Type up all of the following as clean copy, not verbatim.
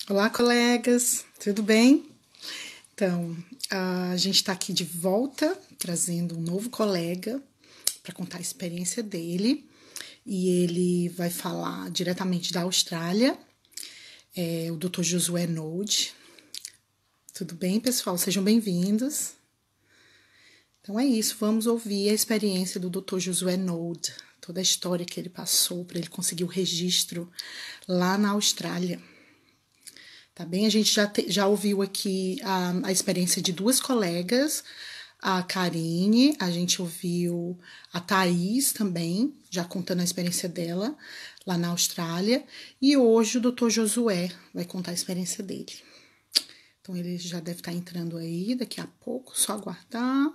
Olá, colegas, tudo bem? Então, a gente está aqui de volta, trazendo um novo colega para contar a experiência dele. E ele vai falar diretamente da Austrália, o Dr. Josué Node. Tudo bem, pessoal? Sejam bem-vindos. Então é isso, vamos ouvir a experiência do Dr. Josué Node, toda a história que ele passou para ele conseguir o registro lá na Austrália. Tá bem? A gente já ouviu aqui a experiência de duas colegas, a Karine, a gente ouviu a Thaís também, já contando a experiência dela lá na Austrália, e hoje o Dr. Josué vai contar a experiência dele. Então ele já deve estar entrando aí daqui a pouco, só aguardar.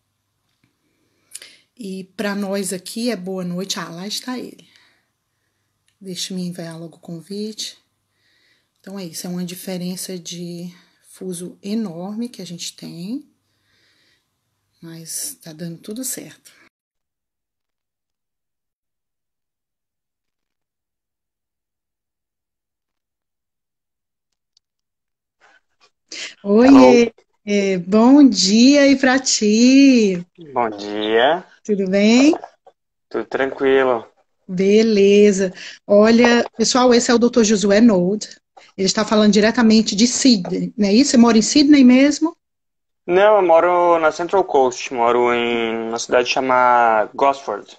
E para nós aqui é boa noite. Ah, lá está ele. Deixa eu me enviar logo o convite. Então é isso, é uma diferença de fuso enorme que a gente tem, mas tá dando tudo certo. Hello, Oiê, bom dia aí pra ti, bom dia, tudo bem? tudo tranquilo. Beleza. Olha, pessoal, esse é o Dr. Josué Node. Ele está falando diretamente de Sydney, não é isso? Você mora em Sydney mesmo? Não, eu moro na Central Coast, moro em uma cidade chamada Gosford.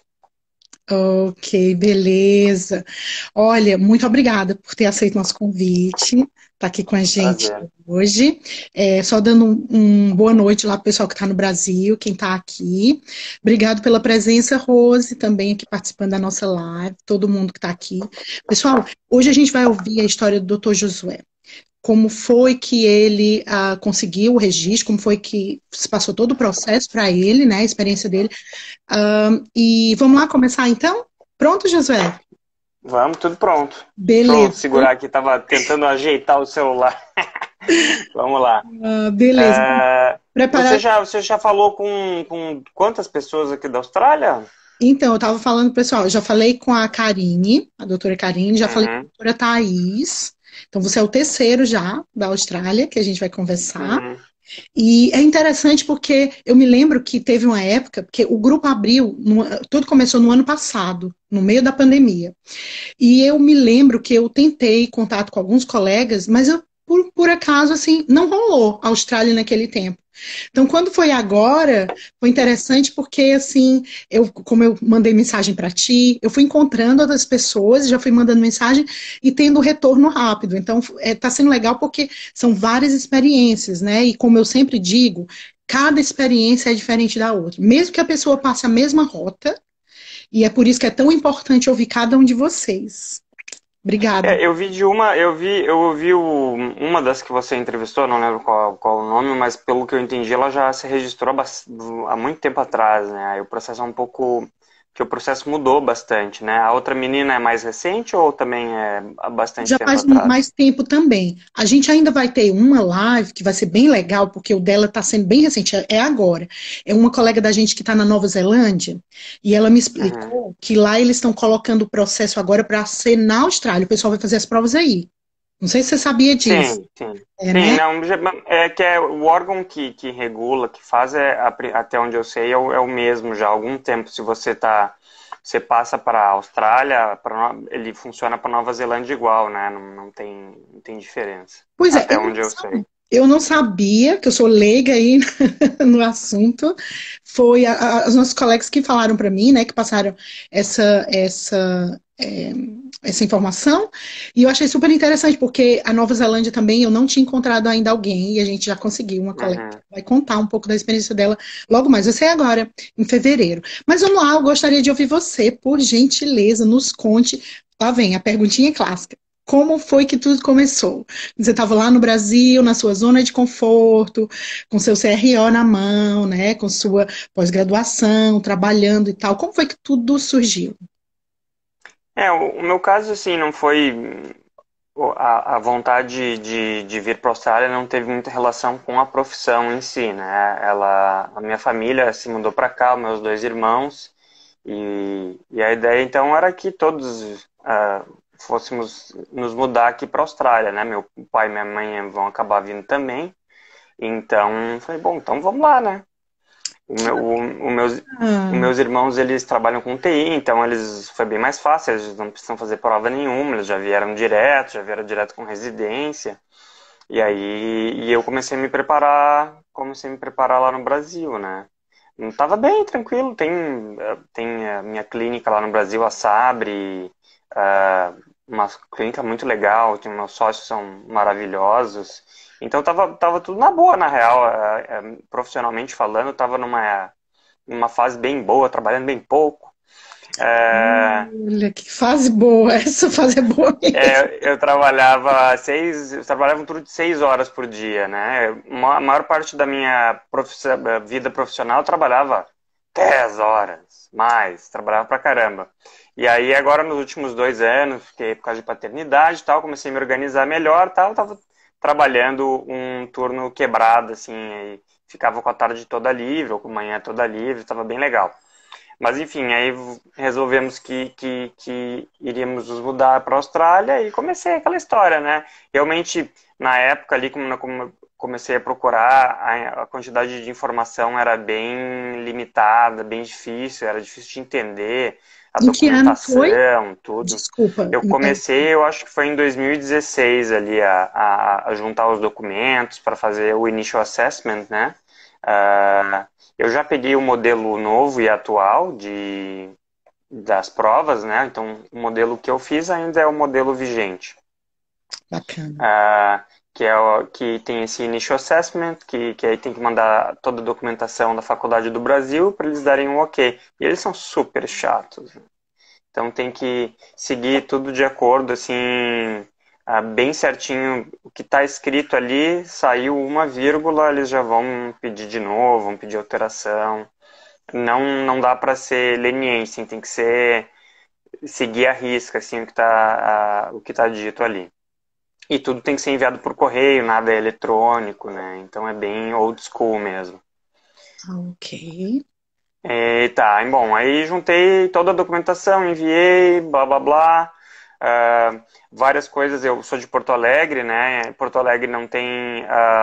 Ok, beleza. Olha, muito obrigada por ter aceito nosso convite, tá aqui com a gente Prazer. hoje. Só dando boa noite lá pro pessoal que está no Brasil, quem está aqui. Obrigado pela presença, Rose, também aqui participando da nossa live, todo mundo que está aqui. Pessoal, hoje a gente vai ouvir a história do Dr. Josué. Como foi que ele conseguiu o registro, como foi que se passou todo o processo para ele, né, a experiência dele. E vamos lá começar então? Pronto, Josué? Vamos, tudo pronto. Deixa eu Beleza. segurar aqui, tava tentando ajeitar o celular. Vamos lá. Beleza. Você Preparado. já, você já falou com quantas pessoas aqui da Austrália? Então, eu estava falando, pessoal, eu já falei com a Karine, a doutora Karine, já falei com a Uhum, doutora Thais. Então, você é o terceiro já da Austrália que a gente vai conversar. uhum, E é interessante porque eu me lembro que teve uma época, porque o grupo abriu, tudo começou no ano passado, no meio da pandemia. E eu me lembro que eu tentei contato com alguns colegas, mas por acaso, assim, não rolou a Austrália naquele tempo. Então, quando foi agora, foi interessante porque, assim, como eu mandei mensagem para ti, eu fui encontrando outras pessoas, já fui mandando mensagem e tendo retorno rápido. Então, tá sendo legal porque são várias experiências, né? E como eu sempre digo, cada experiência é diferente da outra. Mesmo que a pessoa passe a mesma rota, e é por isso que é tão importante ouvir cada um de vocês. Obrigada. Eu vi de uma, eu ouvi uma das que você entrevistou, não lembro qual o nome, mas pelo que eu entendi, ela já se registrou há muito tempo atrás, né? Aí o processo é um pouco, que o processo mudou bastante, né? A outra menina é mais recente ou também é há bastante Já tempo faz atrás? mais tempo também. A gente ainda vai ter uma live que vai ser bem legal, porque o dela está sendo bem recente, é agora. É uma colega da gente que está na Nova Zelândia, e ela me Uhum. explicou que lá eles estão colocando o processo agora para ser na Austrália. O pessoal vai fazer as provas aí. Não sei se você sabia disso. Sim, sim. É, Sim, né? não, é que é o órgão que regula, que faz, até onde eu sei, é o mesmo já há algum tempo. Se você passa para a Austrália, ele funciona para Nova Zelândia igual, né? Não tem diferença. Pois é, Até onde eu sei. eu não sabia, que eu sou leiga aí no assunto. Foi os nossos colegas que falaram para mim, né, que passaram essa informação, e eu achei super interessante, porque a Nova Zelândia também eu não tinha encontrado ainda alguém, e a gente já conseguiu uma colega que Uhum. vai contar um pouco da experiência dela logo mais. Vai ser agora, em fevereiro. Mas vamos lá, eu gostaria de ouvir você, por gentileza, nos conte. Lá vem a perguntinha clássica. Como foi que tudo começou? Você estava lá no Brasil, na sua zona de conforto, com seu CRO na mão, né, com sua pós-graduação, trabalhando e tal. Como foi que tudo surgiu? O meu caso, assim, não foi. A vontade de vir para a Austrália não teve muita relação com a profissão em si, né? A minha família se mudou para cá, meus dois irmãos, e a ideia então era que todos fôssemos nos mudar aqui para a Austrália, né? Meu pai e minha mãe vão acabar vindo também. Então, falei, bom, então vamos lá, né? O Que meu, o meus, os bacana. meus irmãos, eles trabalham com TI, então foi bem mais fácil, eles não precisam fazer prova nenhuma, eles já vieram direto com residência. E aí, eu comecei a me preparar lá no Brasil, né? Não tava bem, tranquilo, tem a minha clínica lá no Brasil, a Sabre, ah, uma clínica muito legal, meus sócios são maravilhosos. Então tava tudo na boa, na real, profissionalmente falando, tava numa fase bem boa, trabalhando bem pouco. É, Olha, que fase boa. Essa fase é boa mesmo. eu trabalhava um turno de 6 horas por dia, né? A maior parte da minha vida profissional eu trabalhava 10 horas, mais, trabalhava pra caramba. E aí agora nos últimos 2 anos, fiquei por causa de paternidade e tal, comecei a me organizar melhor, e tal, tava trabalhando um turno quebrado, assim, aí ficava com a tarde toda livre, ou com a manhã toda livre, tava bem legal. Mas enfim, aí resolvemos que iríamos nos mudar para a Austrália e comecei aquela história, né? Realmente, na época ali, como eu comecei a procurar, a quantidade de informação era bem limitada, bem difícil, era difícil de entender, a Em que ano foi? documentação, tudo. Desculpa. Eu comecei, eu acho que foi em 2016 ali, a juntar os documentos para fazer o initial assessment, né? Ah, eu já peguei o modelo novo e atual das provas, né? Então, o modelo que eu fiz ainda é o modelo vigente, Bacana. ah, que tem esse initial assessment, que aí tem que mandar toda a documentação da Faculdade do Brasil para eles darem um ok. E eles são super chatos, né? Então tem que seguir tudo de acordo, assim, bem certinho. O que está escrito ali, saiu uma vírgula, eles já vão pedir de novo, vão pedir alteração. Não dá para ser leniente, assim, tem que seguir a risca, assim, o que tá dito ali. E tudo tem que ser enviado por correio, nada é eletrônico, né? Então é bem old school mesmo. Ok. E tá, e bom, aí juntei toda a documentação, enviei, blá blá blá, ah, várias coisas. Eu sou de Porto Alegre, né? Porto Alegre não tem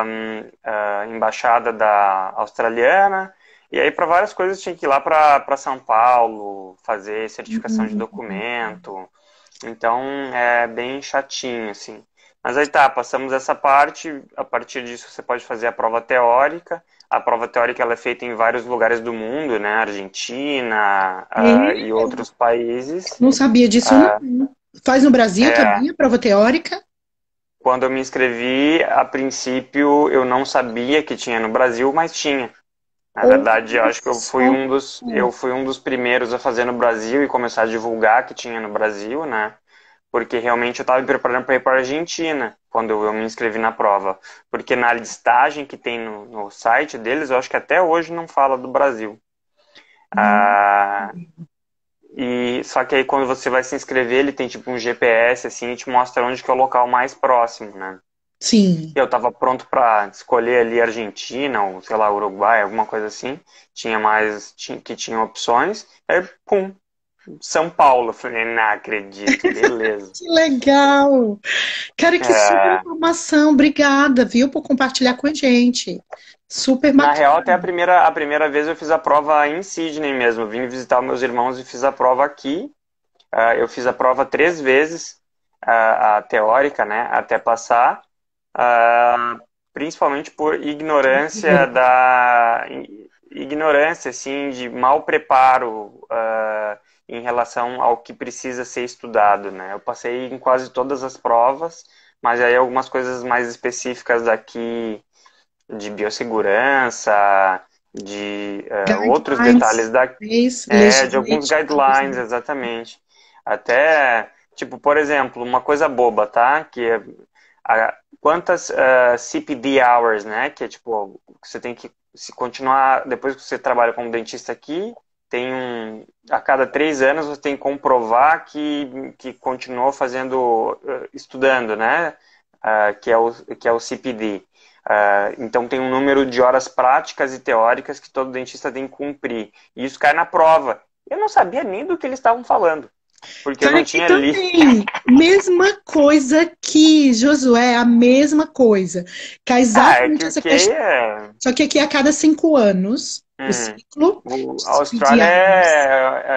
embaixada da australiana, e aí para várias coisas tinha que ir lá para São Paulo, fazer certificação de Hum, documento, então é bem chatinho, assim. Mas aí tá, passamos essa parte, a partir disso você pode fazer a prova teórica. A prova teórica ela é feita em vários lugares do mundo, né? Argentina, e é, outros países. não sabia disso, não. Faz no Brasil É, também a prova teórica? quando eu me inscrevi, a princípio eu não sabia que tinha no Brasil, mas tinha. Na verdade, eu Olha acho que só. eu fui um dos primeiros a fazer no Brasil e começar a divulgar que tinha no Brasil, né? Porque realmente eu estava me preparando para ir para a Argentina quando eu me inscrevi na prova. Porque na listagem que tem no site deles, eu acho que até hoje não fala do Brasil. Hum, Ah, e só que aí quando você vai se inscrever, ele tem tipo um GPS assim, e te mostra onde que é o local mais próximo, né? sim. Eu estava pronto para escolher ali Argentina ou sei lá, Uruguai, alguma coisa assim. Que tinha opções. Aí, pum, São Paulo. Eu falei, não acredito, beleza. Que legal! Cara, que super É, informação. Obrigada, viu, por compartilhar com a gente. Super na real, até bacana. a primeira vez eu fiz a prova em Sydney mesmo. Eu vim visitar meus irmãos e fiz a prova aqui. Eu fiz a prova 3 vezes, a teórica, né, até passar. Ah, principalmente por ignorância, assim, de mau preparo, em relação ao que precisa ser estudado, né? Eu passei em quase todas as provas, mas aí algumas coisas mais específicas daqui de biossegurança, de outros Guidelines, detalhes de alguns legislativos, guidelines, né? exatamente. Até, tipo, por exemplo, uma coisa boba, tá? Quantas CPD hours, né? Que é tipo, você tem que se continuar, depois que você trabalha como dentista aqui, a cada 3 anos você tem que comprovar que continuou fazendo, estudando, né? Que é o CPD. Então tem um número de horas práticas e teóricas que todo dentista tem que cumprir. E isso cai na prova. Eu não sabia nem do que eles estavam falando. porque eu Cara, não aqui tinha lido. também, mesma coisa que Josué, a mesma coisa. Que é Ah, é que exatamente o essa UK questão. é. Só que aqui a cada 5 anos, o Uhum. ciclo A de Austrália aulas.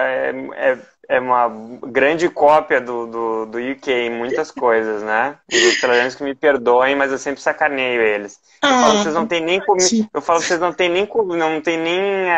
é uma grande cópia do UK em muitas coisas, né? Os australianos que me perdoem, mas eu sempre sacaneio eles. Eu falo que Ah, vocês não têm nem comi... ti- Eu falo que vocês não têm nem não tem nem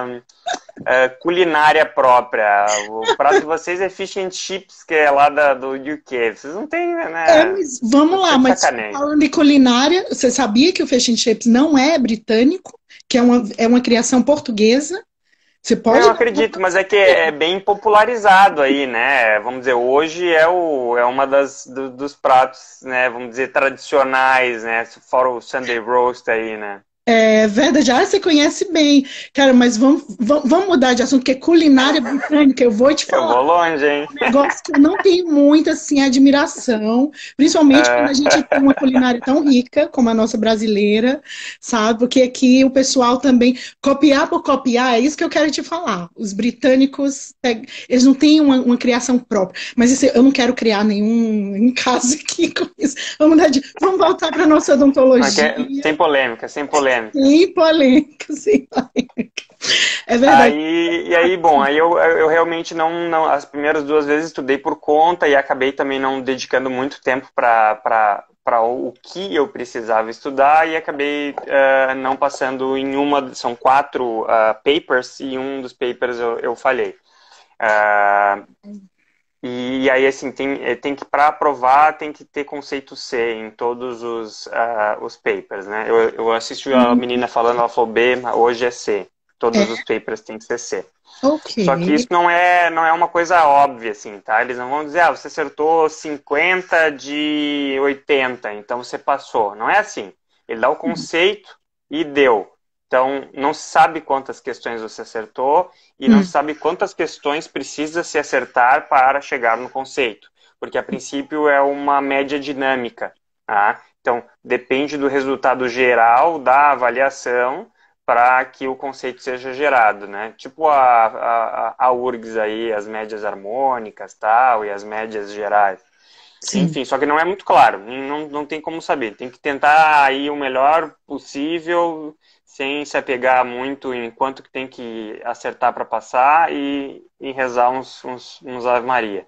culinária própria. O prato de vocês é fish and chips, que é lá do UK. Vocês não têm, né? mas vamos Eu lá, sempre mas sacaneio. falando de culinária, você sabia que o Fish and Chips não é britânico, que é uma criação portuguesa? Você Não, pode eu dar uma acredito, mas é que é bem popularizado aí, né? Vamos dizer, hoje é uma dos pratos, né? Vamos dizer, tradicionais, né? Fora o Sunday Roast aí, né? É verdade, você conhece bem. Cara, mas vamos mudar de assunto, porque culinária britânica, eu vou te Eu falar. vou longe, hein? Um negócio que eu não tenho muita assim, admiração, principalmente quando a gente tem uma culinária tão rica como a nossa brasileira, sabe? Porque aqui o pessoal também, copiar por copiar, é isso que eu quero te falar. Os britânicos, eles não têm uma criação própria, mas isso, eu não quero criar nenhum caso aqui com isso. Vamos voltar para a nossa Sem odontologia, polêmica, sem polêmica. sem polêmica, sem polêmica. É verdade. Aí, bom, aí eu realmente as primeiras 2 vezes estudei por conta e acabei também não dedicando muito tempo para o que eu precisava estudar e acabei não passando em são 4 papers e um dos papers eu falhei. Ah, e aí, assim, tem que, para aprovar, tem que ter conceito C em todos os papers, né? Eu assisti a menina falando, ela falou B, mas hoje é C. Todos os É, papers têm que ser C. ok. Só que isso não é uma coisa óbvia, assim, tá? Eles não vão dizer, você acertou 50 de 80, então você passou. Não é assim. Ele dá o conceito e deu. Então, não se sabe quantas questões você acertou e não se Hum. sabe quantas questões precisa se acertar para chegar no conceito. Porque, a princípio, é uma média dinâmica, tá? Então, depende do resultado geral da avaliação para que o conceito seja gerado, né? Tipo a URGS aí, as médias harmônicas tal, e as médias gerais. Sim. Enfim, só que não é muito claro, não tem como saber. Tem que tentar aí o melhor possível, sem se apegar muito em quanto que tem que acertar para passar e rezar uns Ave Maria.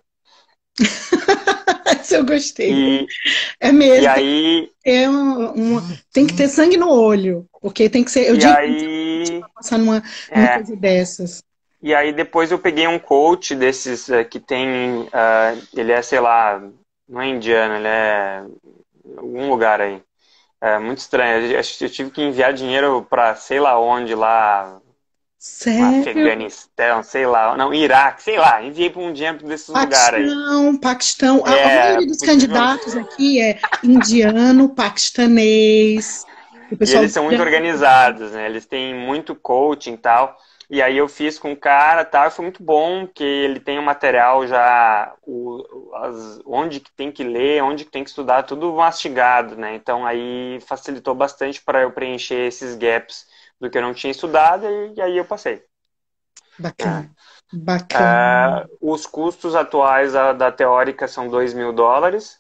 Essa eu gostei. E, É e mesmo, aí, tem que ter sangue no olho, porque tem que ser, eu e digo, aí, para passar numa é, coisa dessas. E aí depois eu peguei um coach desses que tem, ele é, sei lá, não é indiano, ele é algum lugar aí. É muito estranho. Eu tive que enviar dinheiro para sei lá onde lá, Sério? Afeganistão, sei lá, não, Iraque, sei lá. Enviei para um dinheiro desses lugares aí. Paquistão. A É, maioria dos possivelmente. candidatos aqui é indiano, paquistanês, o E pessoal eles do são muito organizados, né? Eles têm muito coaching e tal. E aí eu fiz com o cara, tal, e foi muito bom, que ele tem o material já, onde que tem que ler, onde que tem que estudar, tudo mastigado, né? Então aí facilitou bastante para eu preencher esses gaps do que eu não tinha estudado, e aí eu passei, né? bacana, bacana. Os custos atuais da teórica são US$ 2.000,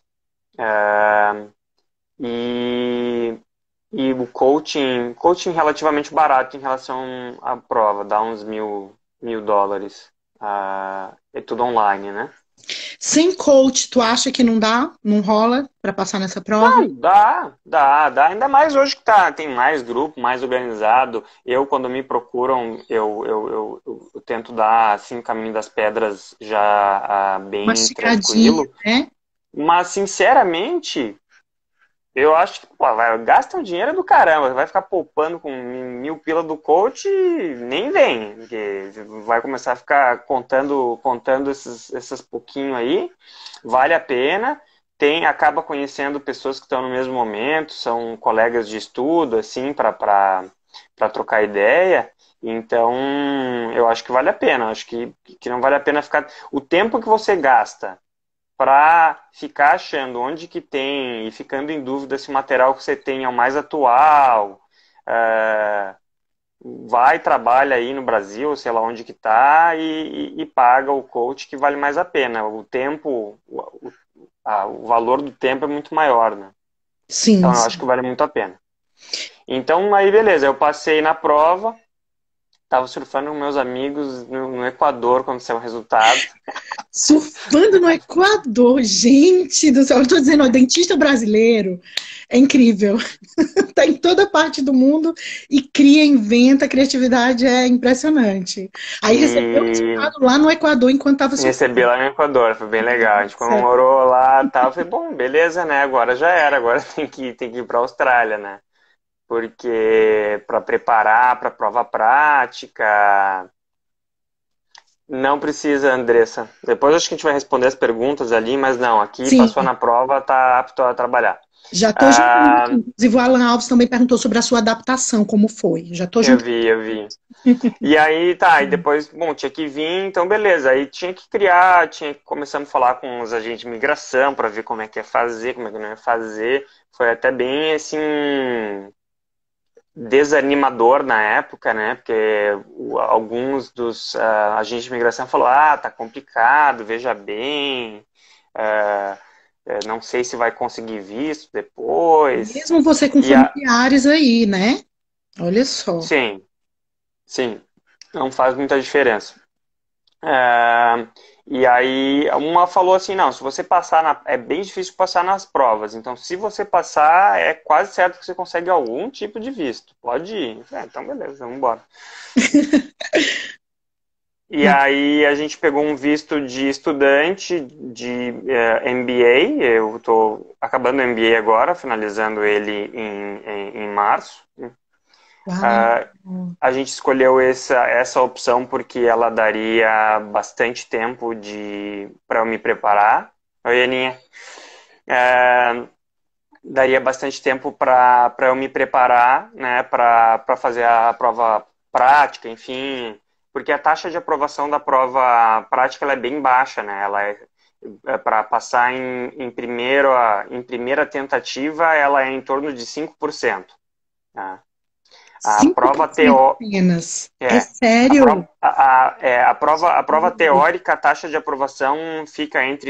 e E o coaching relativamente barato em relação à prova, dá uns mil dólares. É tudo online, né? Sem coach, tu acha que não dá? Não rola para passar nessa prova? Não, dá. Ainda mais hoje que tem mais grupo, mais organizado. Eu, quando me procuram, eu tento dar, assim, o caminho das pedras já bem Masticadinha, tranquilo. né? Mas, sinceramente, eu acho que, pô, gasta um dinheiro do caramba. Vai ficar poupando com 1.000 pila do coach e nem vem. Porque vai começar a ficar contando esses pouquinho aí. Vale a pena. Acaba conhecendo pessoas que estão no mesmo momento, são colegas de estudo, assim, para trocar ideia. Então, eu acho que vale a pena. Acho que não vale a pena ficar. O tempo que você gasta para ficar achando onde que tem e ficando em dúvida se o material que você tem é o mais atual, vai, trabalha aí no Brasil, sei lá onde que tá, e paga o coach que vale mais a pena. O tempo, o valor do tempo é muito maior, né? Sim, Então eu acho sim. que vale muito a pena. Então aí beleza, eu passei na prova, tava surfando com meus amigos no Equador quando saiu o resultado. Surfando no Equador, gente do céu. Eu tô dizendo, o dentista brasileiro é incrível. Tá em toda parte do mundo e cria, inventa, a criatividade é impressionante. Aí recebeu o E resultado lá no Equador enquanto estava recebi surfando. lá no Equador, foi bem legal. A gente Nossa. comemorou lá e tal. Falei, bom, beleza, né? Agora já era, agora tem que ir pra Austrália, né? Porque para preparar para a prova prática, não precisa, Andressa. Depois acho que a gente vai responder as perguntas ali, mas não, aqui Sim, passou na prova, tá apto a trabalhar. já estou juntando aqui. Ah, Inclusive, o Alan Alves também perguntou sobre a sua adaptação, como foi. Já estou eu juntando. vi, eu vi. E aí, tá, e depois, bom, tinha que vir, então beleza. Aí tinha que criar, tinha que começando a falar com os agentes de migração para ver como é que ia fazer, como é que não ia fazer. Foi até bem assim desanimador na época, né? Porque alguns dos agentes de migração falou, tá complicado, veja bem, ah, não sei se vai conseguir visto depois. Mesmo você com E a, familiares aí, né? Olha só. sim, sim, não faz muita diferença. É, e aí uma falou assim, não, se você passar é bem difícil passar nas provas, então se você passar, é quase certo que você consegue algum tipo de visto. Pode ir. Então beleza, vamos embora. E Não. aí a gente pegou um visto de estudante de MBA. Eu estou acabando o MBA agora, finalizando ele em março. Ah, Uau. a gente escolheu essa opção porque ela daria bastante tempo para eu me preparar. Oi, Aninha. É, daria bastante tempo para eu me preparar, né, para fazer a prova prática, enfim, porque a taxa de aprovação da prova prática ela é bem baixa, né? Ela é para passar em primeira tentativa, ela é em torno de 5%. Tá? A prova 5% teo, apenas. É é, sério? a prova teórica, a taxa de aprovação fica entre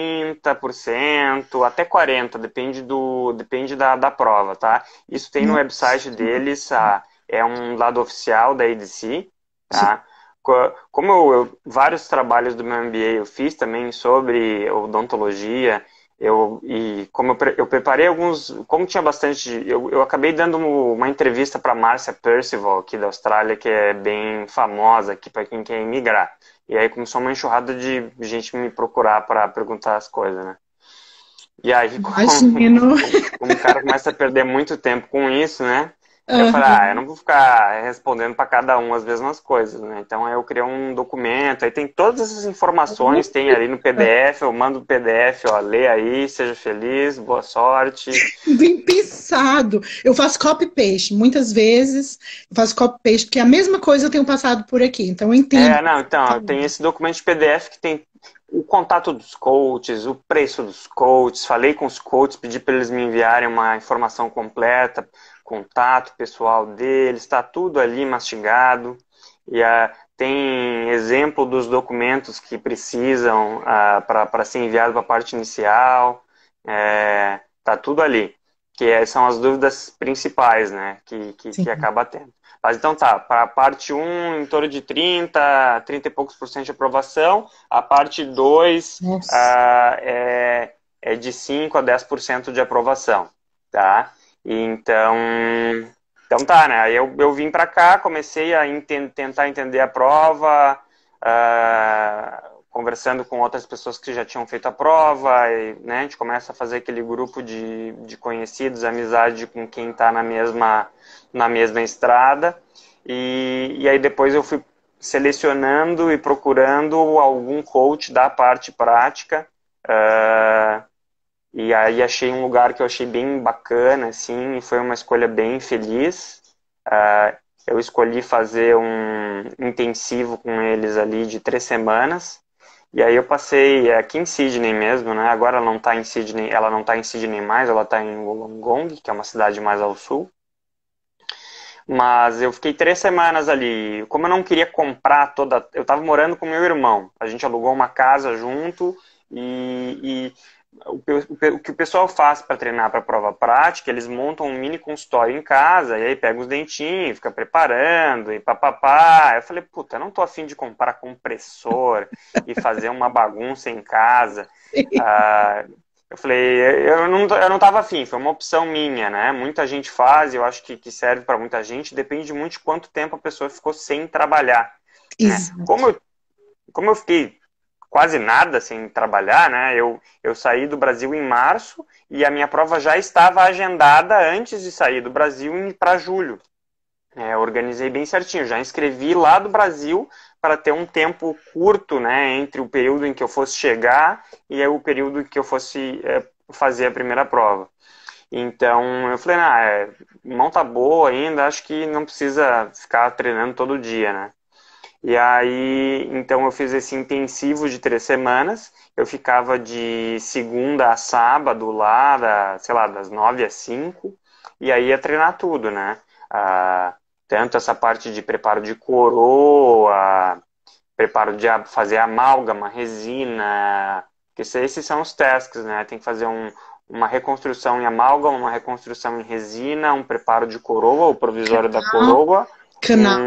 30% até 40%, depende da prova, tá? Isso tem no Nossa. website deles, é um lado oficial da EDC, Sim. tá? Como vários trabalhos do meu MBA eu fiz também sobre odontologia, e como eu preparei alguns, como tinha bastante, eu acabei dando uma entrevista para Márcia Percival aqui da Austrália, que é bem famosa aqui para quem quer emigrar. E aí começou uma enxurrada de gente me procurar para perguntar as coisas, né? E aí, Imagino. como o cara começa a perder muito tempo com isso, né? Eu falei, eu Aham. não vou ficar respondendo para cada um as mesmas coisas, né? Então aí eu criei um documento, aí tem todas essas informações, tem ali no PDF, eu mando o PDF, ó, lê aí, seja feliz, boa sorte. Bem pensado. Eu faço copy-paste. Muitas vezes eu faço copy-paste, porque a mesma coisa eu tenho passado por aqui. Então eu entendo. Não, então, tem esse documento de PDF que tem o contato dos coaches, o preço dos coaches, falei com os coaches, pedi para eles me enviarem uma informação completa, contato pessoal deles, está tudo ali mastigado. E tem exemplo dos documentos que precisam para ser enviado para a parte inicial, tá tudo ali, são as dúvidas principais, né, que Sim. acaba tendo. Mas então tá, para a parte um em torno de 30 e poucos por cento de aprovação, a parte 2 Nossa. é de 5 a 10% de aprovação, tá? Então tá, né? Aí eu vim para cá, comecei a tentar entender a prova, conversando com outras pessoas que já tinham feito a prova, e, né, a gente começa a fazer aquele grupo de conhecidos, amizade com quem está na mesma estrada, e aí depois eu fui selecionando e procurando algum coach da parte prática, e aí achei um lugar que eu achei bem bacana, assim, e foi uma escolha bem feliz. Eu escolhi fazer um intensivo com eles ali de 3 semanas. E aí eu passei aqui em Sydney mesmo, né? Agora ela não está em Sydney, mais, ela está em Wollongong, que é uma cidade mais ao sul. Mas eu fiquei 3 semanas ali. Como eu não queria comprar toda. Eu estava morando com meu irmão. A gente alugou uma casa junto e o que o pessoal faz para treinar para a prova prática, eles montam um mini consultório em casa, e aí pega os dentinhos, fica preparando, e papapá. Eu falei, puta, eu não tô afim de comprar compressor e fazer uma bagunça em casa. Ah, eu falei, eu não tava afim, foi uma opção minha, né? Muita gente faz, eu acho que serve para muita gente, depende muito de quanto tempo a pessoa ficou sem trabalhar, né? Exato. Como eu fiquei quase nada sem trabalhar, né? Eu saí do Brasil em março e a minha prova já estava agendada antes de sair do Brasil para julho. Eu organizei bem certinho, já inscrevi lá do Brasil para ter um tempo curto, né, entre o período em que eu fosse chegar e o período em que eu fosse fazer a primeira prova. Então eu falei, mão tá boa ainda, acho que não precisa ficar treinando todo dia, né? E aí, então eu fiz esse intensivo de 3 semanas. Eu ficava de segunda a sábado lá, sei lá, das 9 às 5. E aí ia treinar tudo, né? Tanto essa parte de preparo de coroa, preparo de fazer amálgama, resina. Que esses são os tasks, né? Tem que fazer uma reconstrução em amálgama, uma reconstrução em resina, um preparo de coroa, o provisório da Canal, coroa, canal.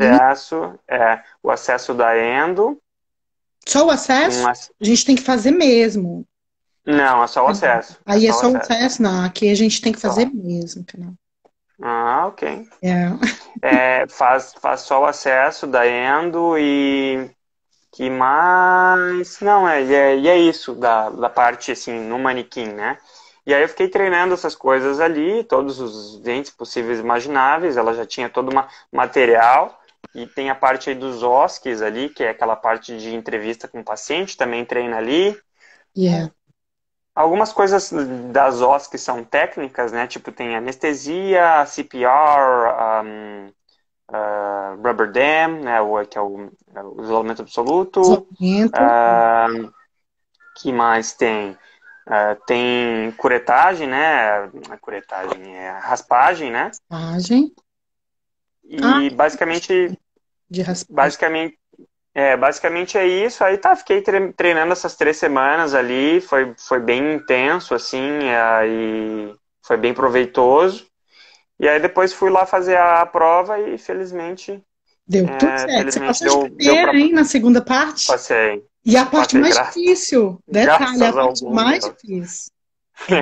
o acesso da endo, Só o acesso? A gente tem que fazer mesmo. não, é só o acesso, é Aí é só o só o acesso, acesso? Não, aqui a gente tem que fazer só. mesmo, canal. Ok. É. Faz só o acesso da endo e que mais, não, e é isso da parte, assim, no manequim, né? E aí eu fiquei treinando essas coisas ali, todos os dentes possíveis e imagináveis, ela já tinha todo um material, e tem a parte aí dos OSCEs ali, que é aquela parte de entrevista com o paciente, também treina ali. Yeah. Algumas coisas das OSCEs são técnicas, né? Tipo, tem anestesia, CPR, Rubber Dam, né? Que é o isolamento absoluto. Isolamento, Que mais tem? Tem curetagem, né? Curetagem é raspagem, né? raspagem. Ah, E basicamente, de raspagem. basicamente, basicamente é isso. Aí tá, fiquei treinando essas 3 semanas ali, foi bem intenso, assim, e foi bem proveitoso. E aí depois fui lá fazer a prova e Deu tudo certo. Você felizmente passou de deu primeira, para hein, na segunda parte? passei, E a parte passei mais difícil, detalhe, a graças ao parte bom mais Deus. difícil. É.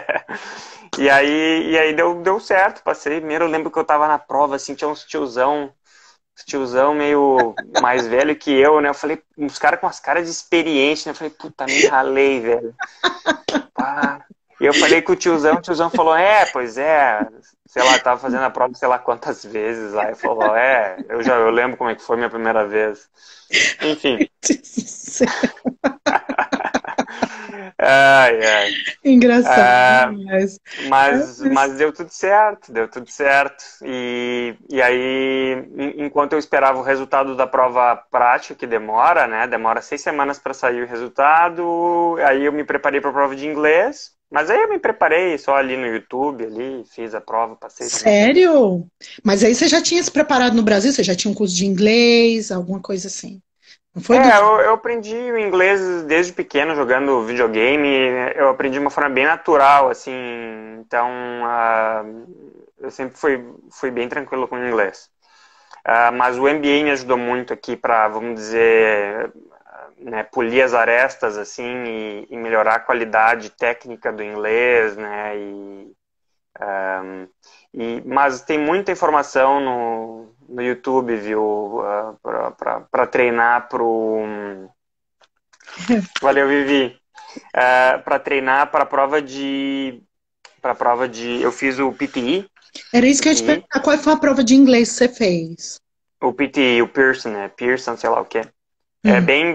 E aí deu certo, passei. Primeiro eu lembro que eu tava na prova, assim, tinha uns tiozão meio mais velho que eu, né? Eu falei, uns caras com as caras de experiente, né? Eu falei, puta, me ralei, velho. Pá. E eu falei com o tiozão falou, pois é, sei lá, tava fazendo a prova sei lá quantas vezes lá. E falou, eu lembro como é que foi minha primeira vez. Enfim. Ai, ai. Engraçado Ah, demais. mas deu tudo certo, deu tudo certo. E aí, enquanto eu esperava o resultado da prova prática, que demora, né? Demora 6 semanas para sair o resultado. Aí eu me preparei para a prova de inglês. Mas aí eu me preparei só ali no YouTube, ali, fiz a prova, passei tranquilo. Sério? Mas aí você já tinha se preparado no Brasil? Você já tinha um curso de inglês, alguma coisa assim? Não foi do Eu aprendi o inglês desde pequeno, jogando videogame. Eu aprendi de uma forma bem natural, assim. Então, eu sempre fui bem tranquilo com o inglês. Mas o MBA me ajudou muito aqui para, vamos dizer, né, polir as arestas, assim, e melhorar a qualidade técnica do inglês, né? Mas tem muita informação no YouTube, viu? Para treinar Valeu, Vivi. Para treinar para a prova de. Eu fiz o PTE. Era isso que eu ia te PTE. perguntar. Qual foi a prova de inglês que você fez? O PTE, o Pearson, né? Pearson, sei lá o que. É Hum. bem.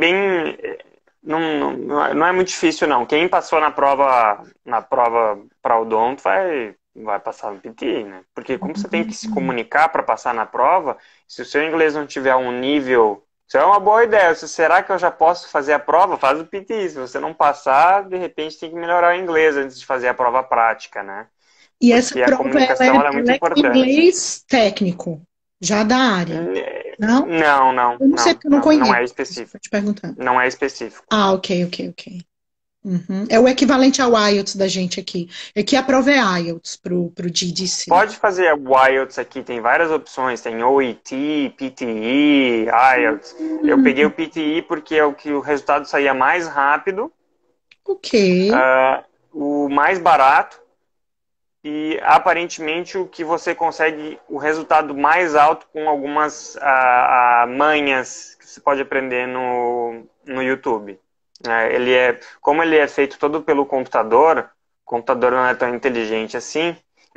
Não é muito difícil, não. Quem passou na prova para odonto vai passar no PTE, né? Porque como você tem que se comunicar para passar na prova, se o seu inglês não tiver um nível. Isso é uma boa ideia. Será que eu já posso fazer a prova? Faz o PTE. Se você não passar, de repente tem que melhorar o inglês antes de fazer a prova prática, né? E essa porque a prova, comunicação ela é muito ela é com importante. inglês técnico, já da área, não? Não, não, Eu não sei não, porque eu não não, não conheço, é estou específico. te perguntando. Não é específico. Ah, ok, ok, ok. Uhum. É o equivalente ao IELTS da gente aqui. Aqui a prova é IELTS pro GDC. Pode fazer o IELTS aqui, tem várias opções, tem OET, PTE, IELTS. Eu peguei o Hum, PTE porque é o que o resultado saía mais rápido, ok. o mais barato e aparentemente o que você consegue o resultado mais alto com algumas manhas que você pode aprender no YouTube. Como ele é feito todo pelo computador, o computador não é tão inteligente assim,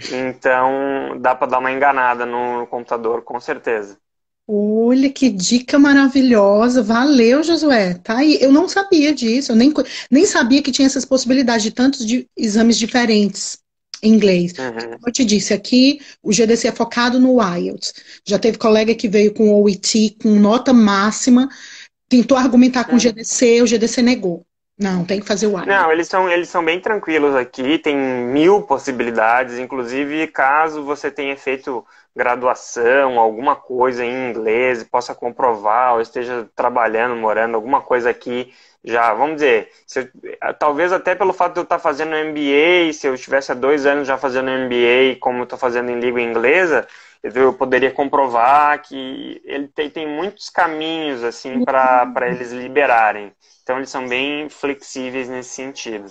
então dá para dar uma enganada no computador, com certeza. Olha que dica maravilhosa. Valeu, Josué. Tá aí. Eu não sabia disso. Eu nem sabia que tinha essas possibilidades de tantos exames diferentes em inglês. Uhum. Como eu te disse, aqui o GDC é focado no IELTS. Já teve colega que veio com o OET com nota máxima, tentou argumentar com o GDC negou. Não, tem que fazer o IELTS. Não, eles são bem tranquilos aqui, tem 1000 possibilidades, inclusive caso você tenha feito graduação, alguma coisa em inglês, possa comprovar, ou esteja trabalhando, morando, alguma coisa aqui, já, vamos dizer, talvez até pelo fato de eu estar fazendo MBA, se eu estivesse há 2 anos já fazendo MBA, como eu estou fazendo em língua inglesa, eu poderia comprovar que ele tem muitos caminhos assim para eles liberarem. Então, eles são bem flexíveis nesse sentido.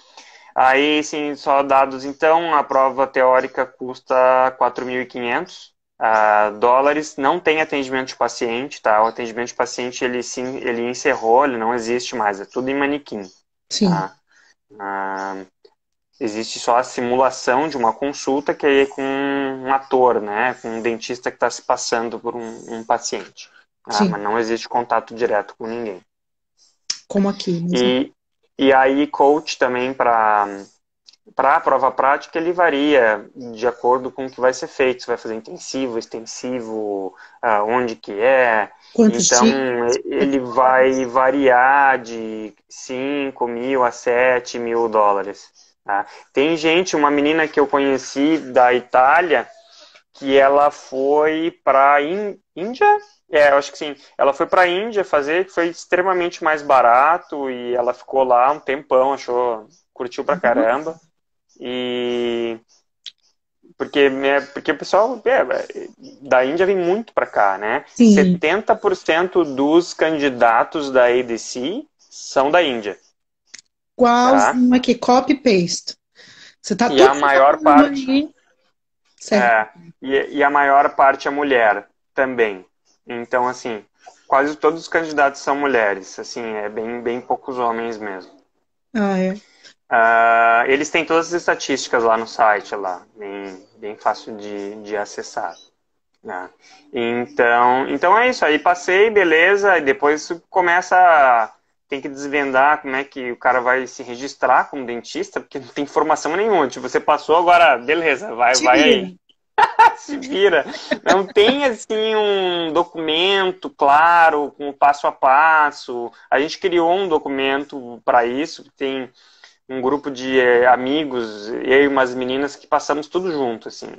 Aí, sim, só dados. Então, a prova teórica custa 4.500 dólares. Não tem atendimento de paciente, tá? O atendimento de paciente, ele encerrou, ele não existe mais. É tudo em manequim, Sim, tá? Ah, existe só a simulação de uma consulta, que aí é com um ator, né? Com um dentista que está se passando por um paciente. sim. Mas não existe contato direto com ninguém. Como aqui mesmo. E, e aí, coach também para a prova prática, ele varia de acordo com o que vai ser feito. Se vai fazer intensivo, extensivo, onde que é. Quantos Então, dias? ele vai variar de 5 mil a 7 mil dólares. Tá? Tem gente, uma menina que eu conheci da Itália, que ela foi para Índia? Eu acho que sim. Ela foi para a Índia fazer, foi extremamente mais barato e ela ficou lá um tempão, curtiu pra caramba. E porque o pessoal da Índia vem muito para cá, né? Sim. 70% dos candidatos da ADC são da Índia, tá? Igualzinho aqui, copy paste. Você tá E tudo a que você tá maior falando parte aí, certo? É, e a maior parte é mulher também. Então, assim, quase todos os candidatos são mulheres. Assim, é bem, bem poucos homens mesmo. Ah, é. Eles têm todas as estatísticas lá no site, lá, bem, bem fácil de acessar. Né? Então é isso. Aí passei, beleza. E depois tem que desvendar como é que o cara vai se registrar como dentista, porque não tem informação nenhuma. Tipo, você passou agora, beleza, Te vai vira. aí. Se vira. Não tem assim um documento claro, com passo a passo. A gente criou um documento para isso, tem um grupo de amigos, eu e umas meninas que passamos tudo junto, assim.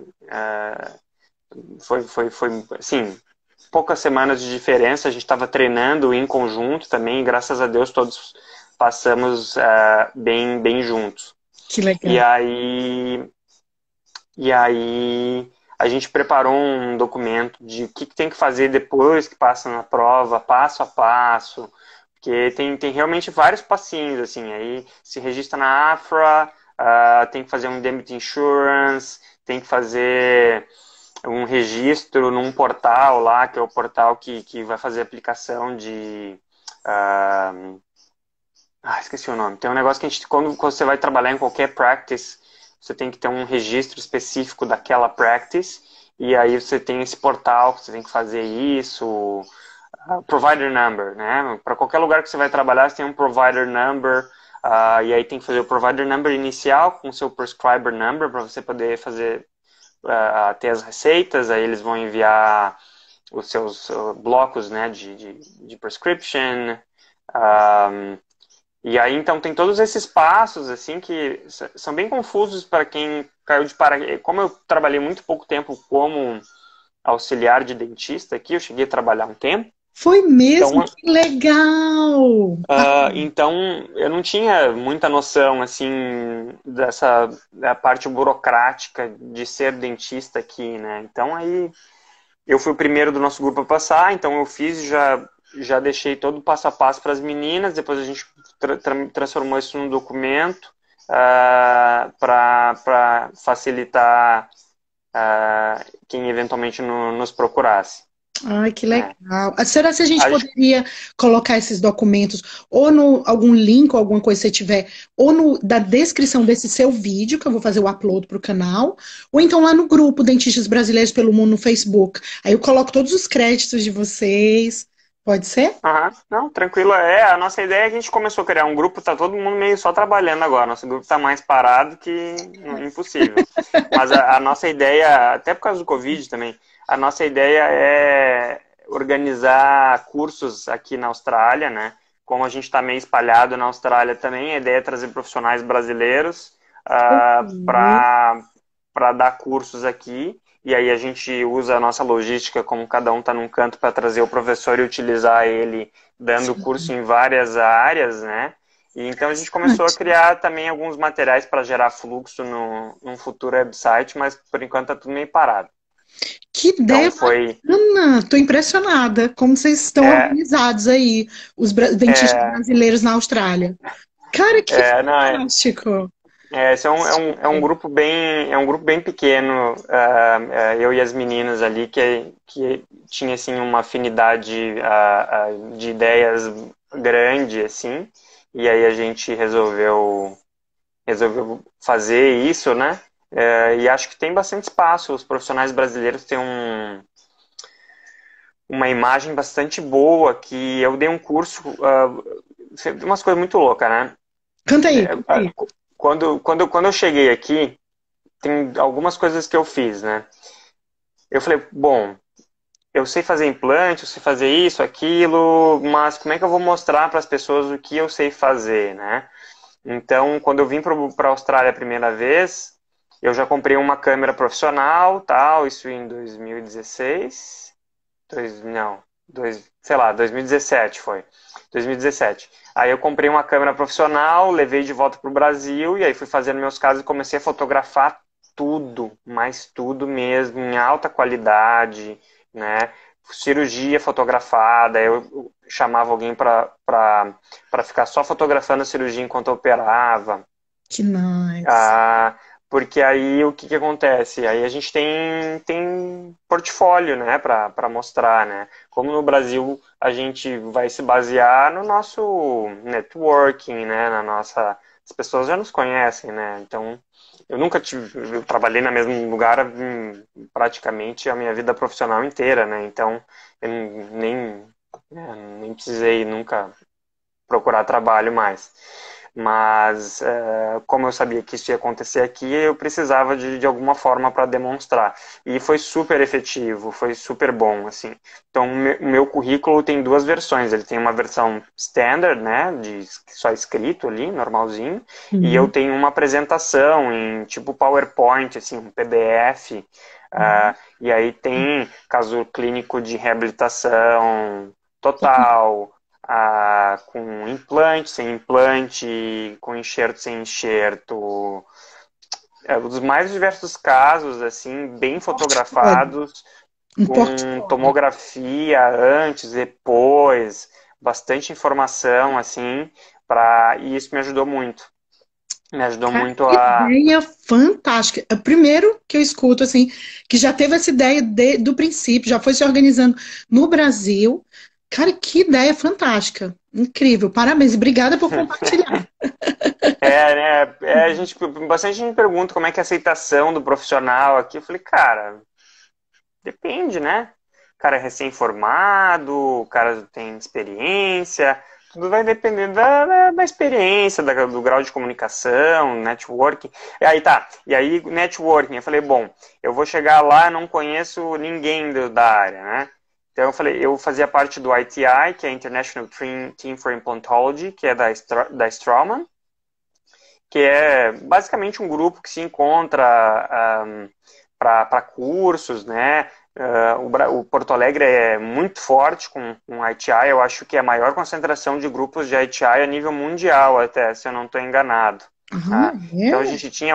Foi assim, poucas semanas de diferença, a gente estava treinando em conjunto também, e graças a Deus todos passamos bem, bem juntos. Que E legal. aí, e aí a gente preparou um documento de o que tem que fazer depois que passa na prova, passo a passo, porque tem realmente vários passinhos, assim, aí se registra na AFRA, tem que fazer um Indemnity Insurance, tem que fazer um registro num portal lá, que é o portal que vai fazer aplicação de... esqueci o nome. Tem um negócio que quando você vai trabalhar em qualquer practice, você tem que ter um registro específico daquela practice, e aí você tem esse portal que você tem que fazer isso, provider number, né? Para qualquer lugar que você vai trabalhar, você tem um provider number, e aí tem que fazer o provider number inicial com o seu prescriber number para você poder fazer ter as receitas, aí eles vão enviar os seus blocos, né, de prescription, E aí, então, tem todos esses passos, assim, que são bem confusos para quem caiu de paraquedas. Como eu trabalhei muito pouco tempo como auxiliar de dentista aqui, eu cheguei a trabalhar um tempo. Foi mesmo? Então, Que legal! então eu não tinha muita noção, assim, da parte burocrática de ser dentista aqui, né? Então, aí, eu fui o primeiro do nosso grupo a passar, então eu fiz e já deixei todo o passo a passo para as meninas, depois a gente transformou isso num documento para facilitar quem eventualmente nos procurasse. Ai, que Né? legal. Será que a gente A gente, poderia colocar esses documentos ou no algum link ou alguma coisa que você tiver, ou no, da descrição desse seu vídeo, que eu vou fazer o upload para o canal, ou então lá no grupo Dentistas Brasileiros pelo Mundo no Facebook. Aí eu coloco todos os créditos de vocês. Pode ser? não, tranquilo. A nossa ideia é que a gente começou a criar um grupo, tá todo mundo meio só trabalhando agora. Nosso grupo tá mais parado que impossível. Mas a nossa ideia, até por causa do Covid também, a nossa ideia é organizar cursos aqui na Austrália, né? Como a gente está meio espalhado na Austrália também, a ideia é trazer profissionais brasileiros Uhum. para dar cursos aqui. E aí a gente usa a nossa logística, como cada um está num canto, para trazer o professor e utilizar ele dando curso em várias áreas, né? E então a gente começou a criar também alguns materiais para gerar fluxo num futuro website, mas por enquanto está tudo meio parado. Que Então ideia foi. bacana! Estou impressionada como vocês estão É, organizados aí, os dentistas é, brasileiros na Austrália. Cara, que não, fantástico! esse é um grupo bem pequeno, eu e as meninas ali, que tinha assim, uma afinidade de ideias grande, assim, e aí a gente resolveu fazer isso, né? E acho que tem bastante espaço. Os profissionais brasileiros têm uma imagem bastante boa, que eu dei um curso, umas coisas muito loucas, né? Canta aí, canta aí. Quando eu cheguei aqui, tem algumas coisas que eu fiz, né? Eu falei, bom, eu sei fazer implante, eu sei fazer isso, aquilo, mas como é que eu vou mostrar para as pessoas o que eu sei fazer, né? Então, quando eu vim para a Austrália a primeira vez, eu já comprei uma câmera profissional, tal, isso em 2016, não, sei lá, 2017 foi, 2017. Aí eu comprei uma câmera profissional, levei de volta para o Brasil e aí fui fazendo meus casos e comecei a fotografar tudo, mas tudo mesmo, em alta qualidade, né? Cirurgia fotografada, eu chamava alguém para ficar só fotografando a cirurgia enquanto eu operava. Que nice. Ah, porque aí o que acontece? Aí a gente tem portfólio, né, para mostrar, né? Como no Brasil a gente vai se basear no nosso networking, né, as pessoas já nos conhecem, né? Então, eu trabalhei no mesmo lugar praticamente a minha vida profissional inteira, né? Então, eu nem precisei nunca procurar trabalho mais. Mas, como eu sabia que isso ia acontecer aqui, eu precisava de alguma forma para demonstrar. E foi super efetivo, foi super bom, assim. Então, o meu currículo tem duas versões. Ele tem uma versão standard, né, de só escrito ali, normalzinho, e eu Uhum. tenho uma apresentação em tipo PowerPoint, assim, um PDF. E aí tem caso clínico de reabilitação total, com implante, sem implante, com enxerto, sem enxerto. Os mais diversos casos, assim, bem Portfólio. fotografados, Um com portfólio. tomografia antes, depois, bastante informação, assim, e isso me ajudou muito. Me ajudou Cara, muito que ideia fantástica. É o primeiro que eu escuto, assim, que já teve essa ideia do princípio, já foi se organizando no Brasil. Cara, que ideia fantástica. Incrível. Parabéns. Obrigada por compartilhar. né? Bastante gente me pergunta como é que é a aceitação do profissional aqui. Eu falei, cara, depende, né? O cara é recém-formado, o cara tem experiência, tudo vai depender da experiência, do grau de comunicação, networking. E aí tá, e aí networking, eu falei, bom, eu vou chegar lá, não conheço ninguém da área, né? Então eu fazia parte do ITI, que é International Team for Implantology, que é da Straumann, que é basicamente um grupo que se encontra para cursos, né? O Porto Alegre é muito forte com ITI, eu acho que é a maior concentração de grupos de ITI a nível mundial, até, se eu não estou enganado. Tá? Então a gente tinha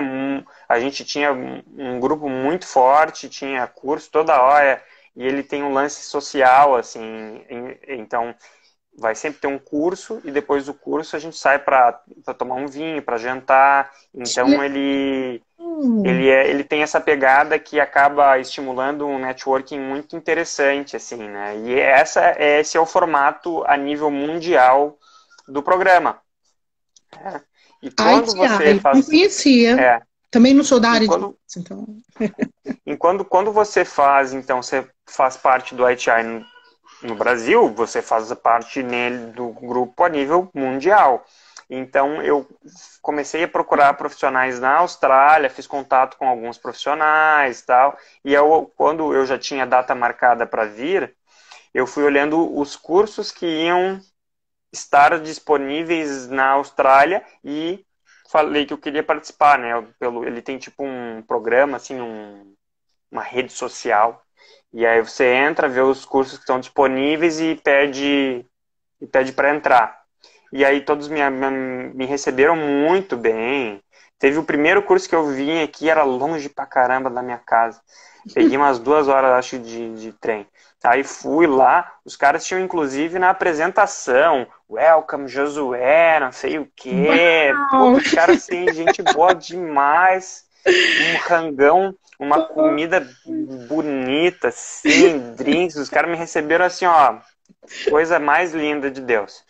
um grupo muito forte, tinha curso toda hora, e ele tem um lance social, assim, então vai sempre ter um curso, e depois do curso a gente sai para tomar um vinho, para jantar. Então ele tem essa pegada que acaba estimulando um networking muito interessante, assim, né? E esse é o formato a nível mundial do programa. E quando você faz... Não conhecia. Também não sou da área quando, de... Então... quando você faz, então, você faz parte do ITI no Brasil, você faz parte do grupo a nível mundial. Então, eu comecei a procurar profissionais na Austrália, fiz contato com alguns profissionais e tal, e quando eu já tinha data marcada para vir, eu fui olhando os cursos que iam estar disponíveis na Austrália e falei que eu queria participar, né? Ele tem tipo um programa, assim, uma rede social, e aí você entra, vê os cursos que estão disponíveis e pede para entrar. E aí todos me receberam muito bem. Teve o primeiro curso que eu vim aqui, era longe pra caramba da minha casa. Peguei umas 2 horas, acho, de trem. Aí fui lá, os caras tinham inclusive na apresentação, Welcome Josué, não sei o quê. Pô, os caras assim, gente boa demais. Um rangão, uma comida bonita, assim, drinks. Os caras me receberam assim, ó, coisa mais linda de Deus.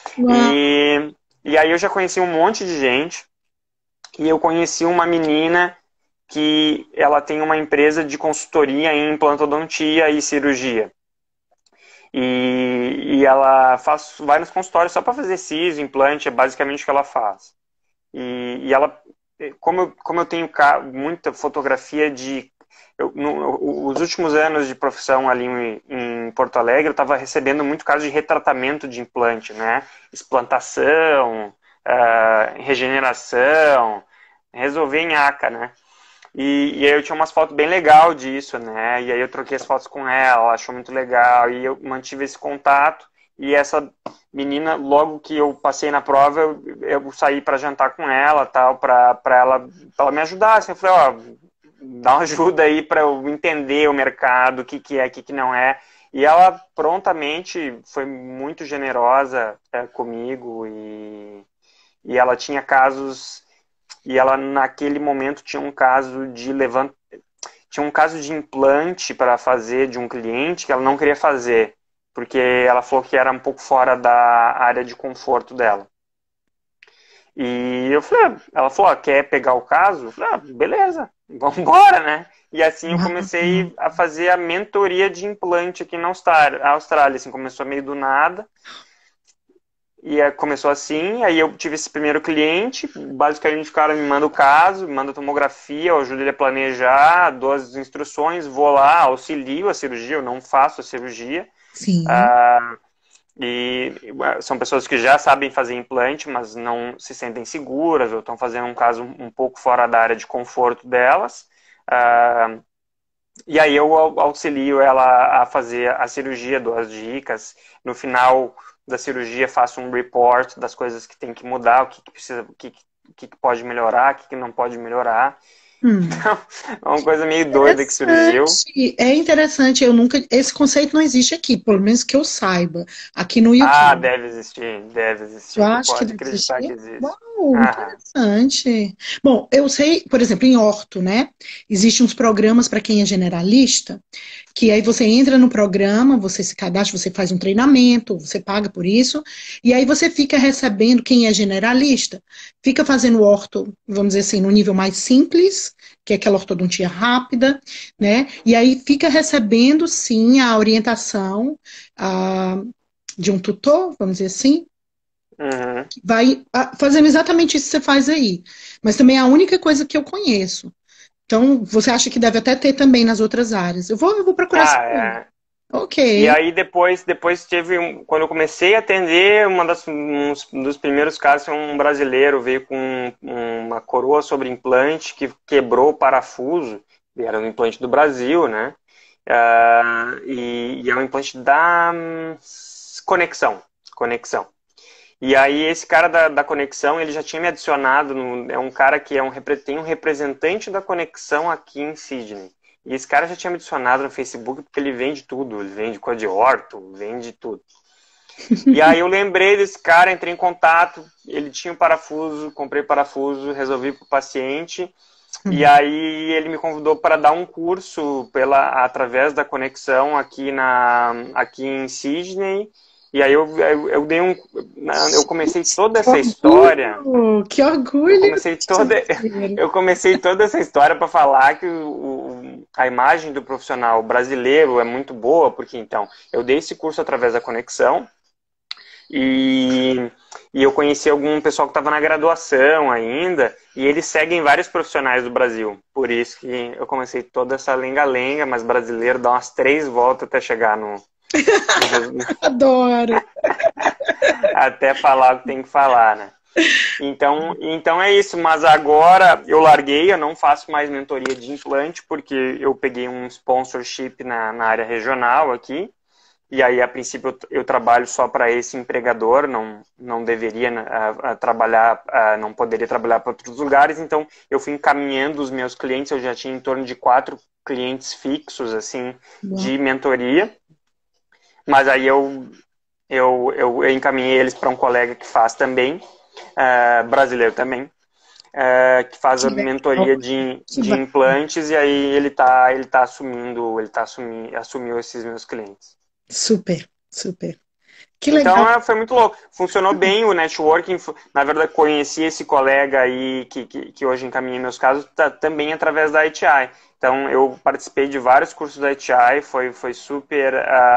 E aí eu já conheci um monte de gente, e eu conheci uma menina que ela tem uma empresa de consultoria em implantodontia e cirurgia. E ela vai nos consultórios só para fazer siso, implante, é basicamente o que ela faz. E ela, como eu tenho muita fotografia os últimos anos de profissão ali em Porto Alegre, eu estava recebendo muito caso de retratamento de implante, né? Explantação, regeneração, resolver em ACA, né? E aí eu tinha umas fotos bem legal disso, né? E aí eu troquei as fotos com ela achou muito legal, e eu mantive esse contato, e essa menina, logo que eu passei na prova, eu saí para jantar com ela, tal, para ela me ajudar, assim, eu falei, ó, dá uma ajuda aí para eu entender o mercado, o que é, o que não é. E ela prontamente foi muito generosa comigo, e ela tinha casos, e ela naquele momento tinha um caso de implante para fazer de um cliente que ela não queria fazer, porque ela falou que era um pouco fora da área de conforto dela. E ela falou, ó, quer pegar o caso? Eu falei, beleza, vamos embora, né? E assim eu comecei a fazer a mentoria de implante aqui na Austrália, assim, começou meio do nada. E começou assim, aí eu tive esse primeiro cliente, basicamente o cara me manda o caso, me manda a tomografia, eu ajudo ele a planejar, dou as instruções, vou lá, auxilio a cirurgia, eu não faço a cirurgia. Sim. E são pessoas que já sabem fazer implante, mas não se sentem seguras, ou estão fazendo um caso um pouco fora da área de conforto delas. E aí eu auxilio ela a fazer a cirurgia, dou as dicas. No final da cirurgia faço um report das coisas que tem que mudar, o que precisa, o que pode melhorar, o que não pode melhorar. Então, é uma coisa meio doida que surgiu. É interessante, esse conceito não existe aqui, pelo menos que eu saiba, aqui no YouTube. Deve existir. Eu acho pode que acreditar que existe. Uau, interessante. Bom, eu sei, por exemplo, em orto, né? Existem uns programas para quem é generalista, que aí você entra no programa, você se cadastra, você faz um treinamento, você paga por isso, e aí você fica recebendo, quem é generalista, fica fazendo orto, vamos dizer assim, no nível mais simples, que é aquela ortodontia rápida, né? E aí fica recebendo, sim, a orientação de um tutor, vamos dizer assim, vai fazendo exatamente isso que você faz aí. Mas também é a única coisa que eu conheço. Então, você acha que deve até ter também nas outras áreas. Eu vou procurar saber. Ok. E aí depois teve, quando eu comecei a atender, um dos primeiros casos foi um brasileiro, veio com uma coroa sobre implante que quebrou o parafuso, e era um implante do Brasil, né? E é um implante da conexão. E aí esse cara da conexão, ele já tinha me adicionado, é um cara que tem um representante da conexão aqui em Sydney. E esse cara já tinha me adicionado no Facebook porque ele vende tudo, ele vende coisa de orto, vende tudo. E aí eu lembrei desse cara, entrei em contato, ele tinha um parafuso, comprei parafuso, resolvi para o paciente. E Hum. aí ele me convidou para dar um curso através da conexão aqui em Sydney. E aí eu dei eu comecei toda Que essa história. orgulho! Que Eu orgulho comecei de ser toda brasileiro. eu comecei toda essa história para falar que a imagem do profissional brasileiro é muito boa, porque então eu dei esse curso através da conexão. E, e eu conheci algum pessoal que estava na graduação ainda, e eles seguem vários profissionais do Brasil. Por isso que eu comecei toda essa lenga-lenga, mas brasileiro dá umas 3 voltas até chegar Adoro. até falar o que tem que falar, né? Então é isso, mas agora eu larguei, eu não faço mais mentoria de implante, porque eu peguei um sponsorship na área regional aqui. E aí, a princípio, eu trabalho só para esse empregador, não deveria trabalhar, não poderia trabalhar para outros lugares, então eu fui encaminhando os meus clientes, eu já tinha em torno de 4 clientes fixos, assim, Uau. de mentoria, mas aí eu encaminhei eles para um colega que faz também, brasileiro também, que faz a Que legal. mentoria Que de bacana. implantes, e aí assumiu esses meus clientes. Super, super. Que legal. Então foi muito louco. Funcionou bem o networking. Na verdade, conheci esse colega aí que hoje encaminha meus casos também através da ITI. Então eu participei de vários cursos da ITI, foi super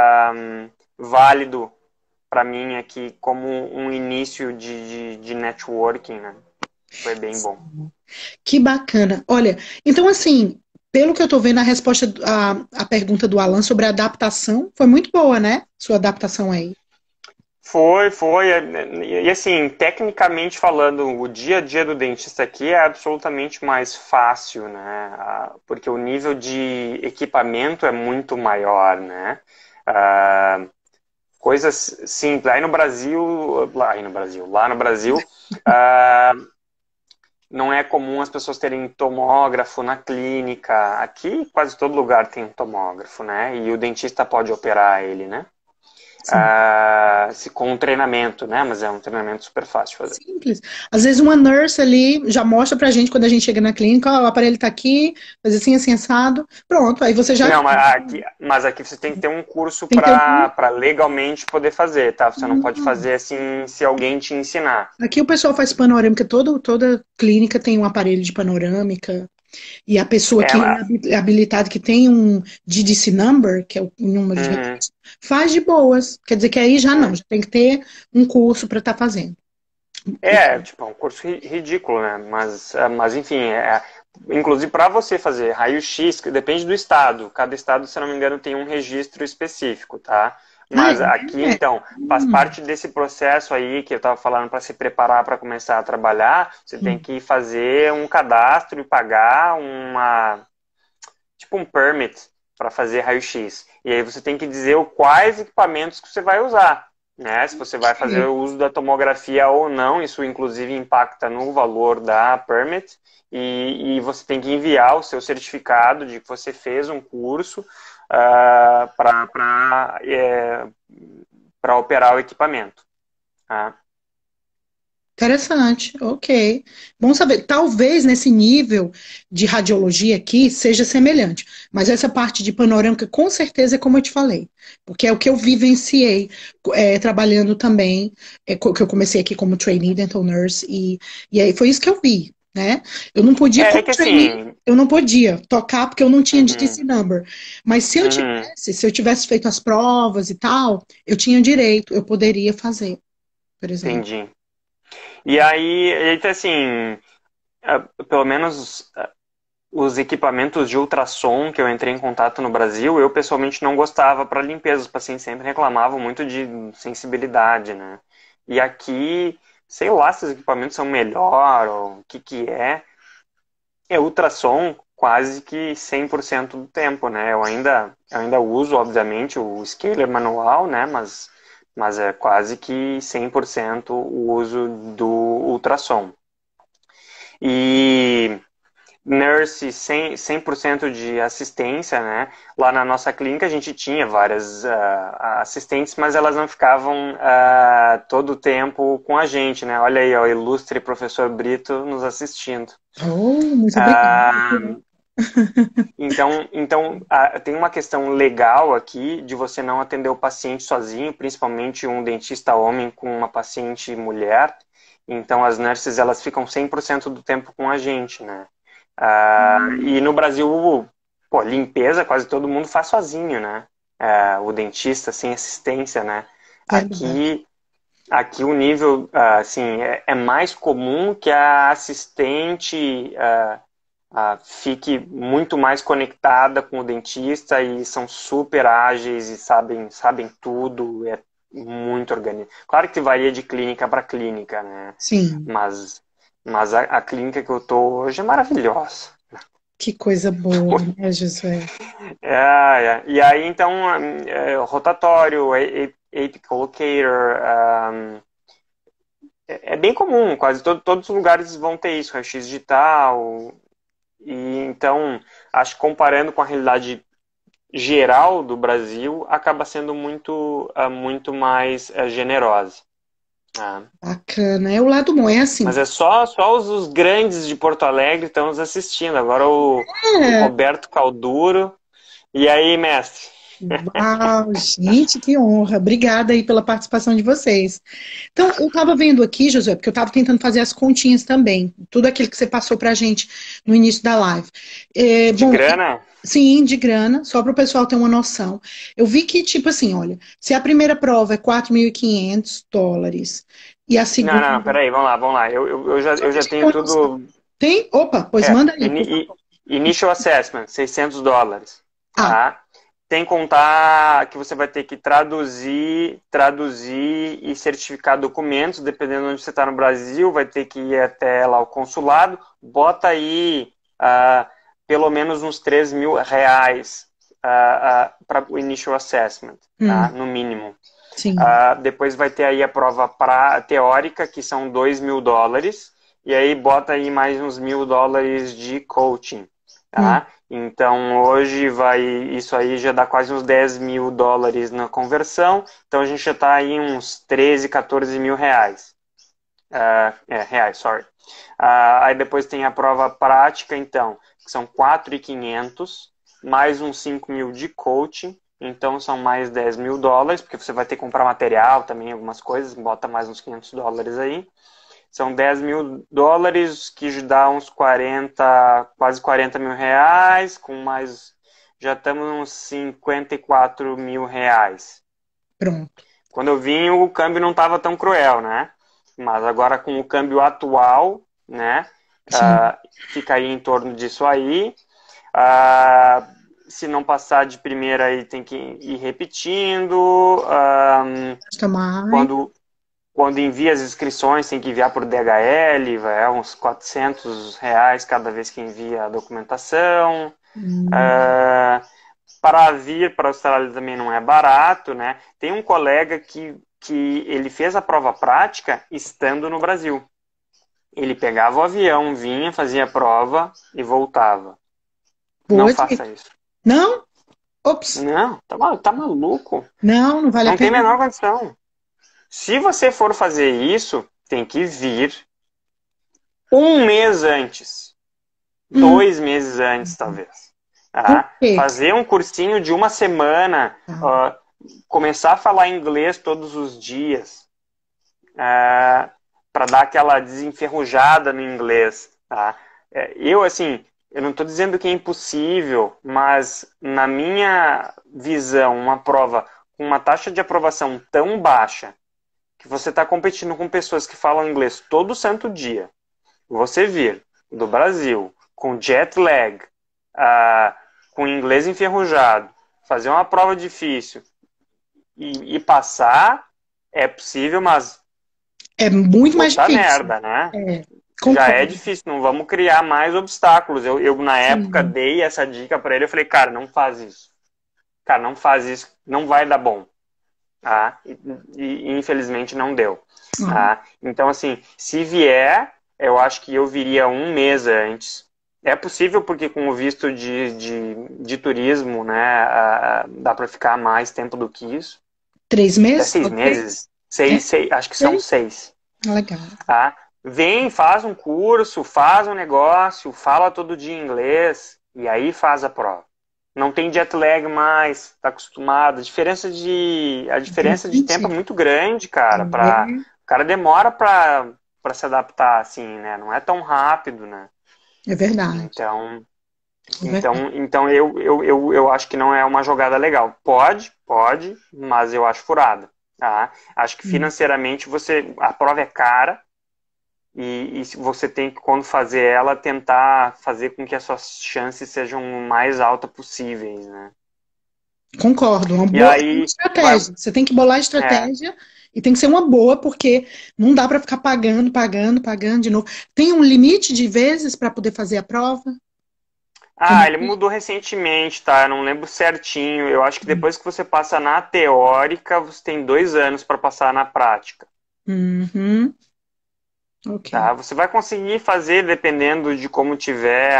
válido para mim aqui como um início de networking, né? Foi bem bom. Que bacana. Olha, então assim, pelo que eu tô vendo, a resposta à pergunta do Alan sobre a adaptação foi muito boa, né? Sua adaptação aí. Foi. E assim, tecnicamente falando, o dia a dia do dentista aqui é absolutamente mais fácil, né? Porque o nível de equipamento é muito maior, né? Ah, coisas simples. Lá no Brasil, ah, não é comum as pessoas terem tomógrafo na clínica. Aqui, quase todo lugar tem um tomógrafo, né? E o dentista pode operar ele, né? Sim. Com um treinamento, né? Mas é um treinamento super fácil de fazer. Simples. Às vezes uma nurse ali já mostra pra gente quando a gente chega na clínica, ó, o aparelho tá aqui, faz assim, assado. Pronto, aí você já Não, mas aqui você tem que ter um curso tem que ter um. para legalmente poder fazer, tá? Você não pode fazer assim se alguém te ensinar. Aqui o pessoal faz panorâmica, toda clínica tem um aparelho de panorâmica. E a pessoa É, que é habilitada, que tem um DDC number, que é o número de uhum, registro, faz de boas. Quer dizer que aí já não, é. já tem que ter um curso para estar fazendo. Tipo, é um curso ridículo, né? Mas enfim, inclusive para você fazer raio-x, que depende do estado. Cada estado, se não me engano, tem um registro específico, tá? Ah, Mas aqui, é? então, faz parte desse processo aí que eu estava falando para se preparar para começar a trabalhar. Você tem Hum. que fazer um cadastro e pagar tipo um permit para fazer raio-x. E aí você tem que dizer quais equipamentos que você vai usar, né? Se você vai fazer Ok. o uso da tomografia ou não, isso inclusive impacta no valor da permit. E você tem que enviar o seu certificado de que você fez um curso para operar o equipamento. Tá? Interessante, ok. Bom saber. Talvez nesse nível de radiologia aqui seja semelhante, mas essa parte de panorâmica com certeza é como eu te falei, porque é o que eu vivenciei trabalhando também, que eu comecei aqui como trainee dental nurse e aí foi isso que eu vi, né? Eu não podia É como que trainee, assim. eu não podia tocar porque eu não tinha Uhum, DTC number, mas uhum, se eu tivesse feito as provas e tal, eu tinha direito, eu poderia fazer, por exemplo. entendi. E aí, então, assim, pelo menos. os equipamentos de ultrassom que eu entrei em contato no Brasil, eu pessoalmente não gostava para limpeza. Os pacientes sempre reclamavam muito de sensibilidade, né? E aqui, sei lá se os equipamentos são melhor ou o que que é. É ultrassom quase que 100% do tempo, né? Eu ainda uso, obviamente, o scaler manual, né? Mas é quase que 100% o uso do ultrassom. E nurse 100% de assistência, né? Lá na nossa clínica a gente tinha várias assistentes, mas elas não ficavam todo o tempo com a gente, né? Olha aí, ó, o ilustre professor Brito nos assistindo. Oh, muito Ah, obrigada. então tem uma questão legal aqui de você não atender o paciente sozinho, principalmente um dentista homem com uma paciente mulher. Então as nurses elas ficam 100% do tempo com a gente, né? E no Brasil, pô, limpeza quase todo mundo faz sozinho, né? O dentista sem assistência, né? Verdade. Aqui, aqui o nível, assim, é mais comum que a assistente fique muito mais conectada com o dentista e são super ágeis e sabem tudo, é muito organizado. Claro que varia de clínica para clínica, né? Sim, Mas, mas a clínica que eu tô hoje é maravilhosa. que coisa boa, né, Josué? E aí, então, rotatório, APIC Collocator, é bem comum, quase todos os lugares vão ter isso, raio-x digital. E então, acho que comparando com a realidade geral do Brasil, acaba sendo muito mais generosa. Ah. Bacana. É o lado bom, é assim. Mas é só os grandes de Porto Alegre estão nos assistindo. Agora o É, Roberto Calduro. E aí, mestre? uau, gente, que honra. Obrigada aí pela participação de vocês. Então, eu estava vendo aqui, Josué, porque eu estava tentando fazer as continhas também, tudo aquilo que você passou para a gente no início da live. De Bom, grana? sim, de grana, só para o pessoal ter uma noção. Eu vi que, tipo assim, olha, se a primeira prova é US$ 4.500 e a Não, segunda. não, peraí, vamos lá. Eu já Deixa eu ter tenho uma noção. tudo. Tem? Opa, pois É, manda aí, por favor. Initial Assessment, US$ 600. Ah, Tá? Sem contar que você vai ter que traduzir e certificar documentos, dependendo de onde você está no Brasil, vai ter que ir até lá o consulado. Bota aí pelo menos uns R$ 3.000 para o Initial Assessment, tá? No mínimo. sim. Depois vai ter aí a prova teórica, que são US$ 2.000, e aí bota aí mais uns US$ 1.000 de coaching, Hum, tá? Então hoje isso aí já dá quase uns US$ 10.000 na conversão, então a gente já está aí uns 13, 14 mil reais. Reais, sorry. Aí depois tem a prova prática, então, que são 4.500, mais uns 5.000 de coaching, então são mais US$ 10.000, porque você vai ter que comprar material também, algumas coisas, bota mais uns US$ 500 aí. São US$ 10.000, que dá uns 40, quase 40 mil reais, com mais, já estamos uns 54 mil reais. pronto. Quando eu vim, o câmbio não estava tão cruel, né? Mas agora com o câmbio atual, né? Sim. Fica aí em torno disso aí. Ah, se não passar de primeira aí tem que ir repetindo. Custa mais. Quando envia as inscrições tem que enviar por DHL, vai uns R$ 400 cada vez que envia a documentação. Hum, Ah, para vir para a Austrália também não é barato, né? Tem um colega que ele fez a prova prática estando no Brasil. Ele pegava o avião, vinha, fazia a prova e voltava. Não boa faça dica. isso. Não? Ops. Não, tá maluco. Não, não vale a Não tem a pena. menor condição. Se você for fazer isso, tem que vir um mês antes. Hum, 2 meses antes, talvez. por quê? Fazer um cursinho de uma semana, Ah, começar a falar inglês todos os dias, para dar aquela desenferrujada no inglês. Tá? Assim, eu não estou dizendo que é impossível, mas na minha visão, uma prova com uma taxa de aprovação tão baixa, que você está competindo com pessoas que falam inglês todo santo dia, você vir do Brasil com jet lag, com inglês enferrujado, fazer uma prova difícil e passar, é possível, mas É muito mais puta difícil. merda, né? É, Já é concordo. difícil, não vamos criar mais obstáculos. Eu na época, Sim. dei essa dica para ele, eu falei, cara, não faz isso. Cara, não faz isso, não vai dar bom. Tá? E infelizmente não deu. Ah, Tá? Então, assim, se vier, eu acho que eu viria um mês antes. É possível porque com o visto de turismo, né, dá para ficar mais tempo do que isso. três Até meses? seis Pode ser? meses. É, Acho que são sei. 6. Legal. Tá? Vem, faz um curso, faz um negócio, fala todo dia inglês e aí faz a prova. Não tem jet lag mais, tá acostumado. A diferença de tempo é Entendi. muito grande, cara. É, O cara demora para se adaptar, assim, né? Não é tão rápido, né? é verdade. Então, É verdade. eu acho que não é uma jogada legal. Pode, mas eu acho furada, tá? Acho que Hum. financeiramente a prova é cara. E você tem que, quando fazer ela, tentar fazer com que as suas chances sejam o mais altas possíveis, né? Concordo. Uma E boa é uma aí, estratégia. Você tem que bolar a é, estratégia e tem que ser uma boa, porque não dá para ficar pagando, pagando, pagando de novo. Tem um limite de vezes para poder fazer a prova? Como ele é? mudou recentemente, tá? Eu não lembro certinho. Eu acho que depois que você passa na teórica, você tem 2 anos para passar na prática, Uhum. Ok. tá? Você vai conseguir fazer dependendo de como tiver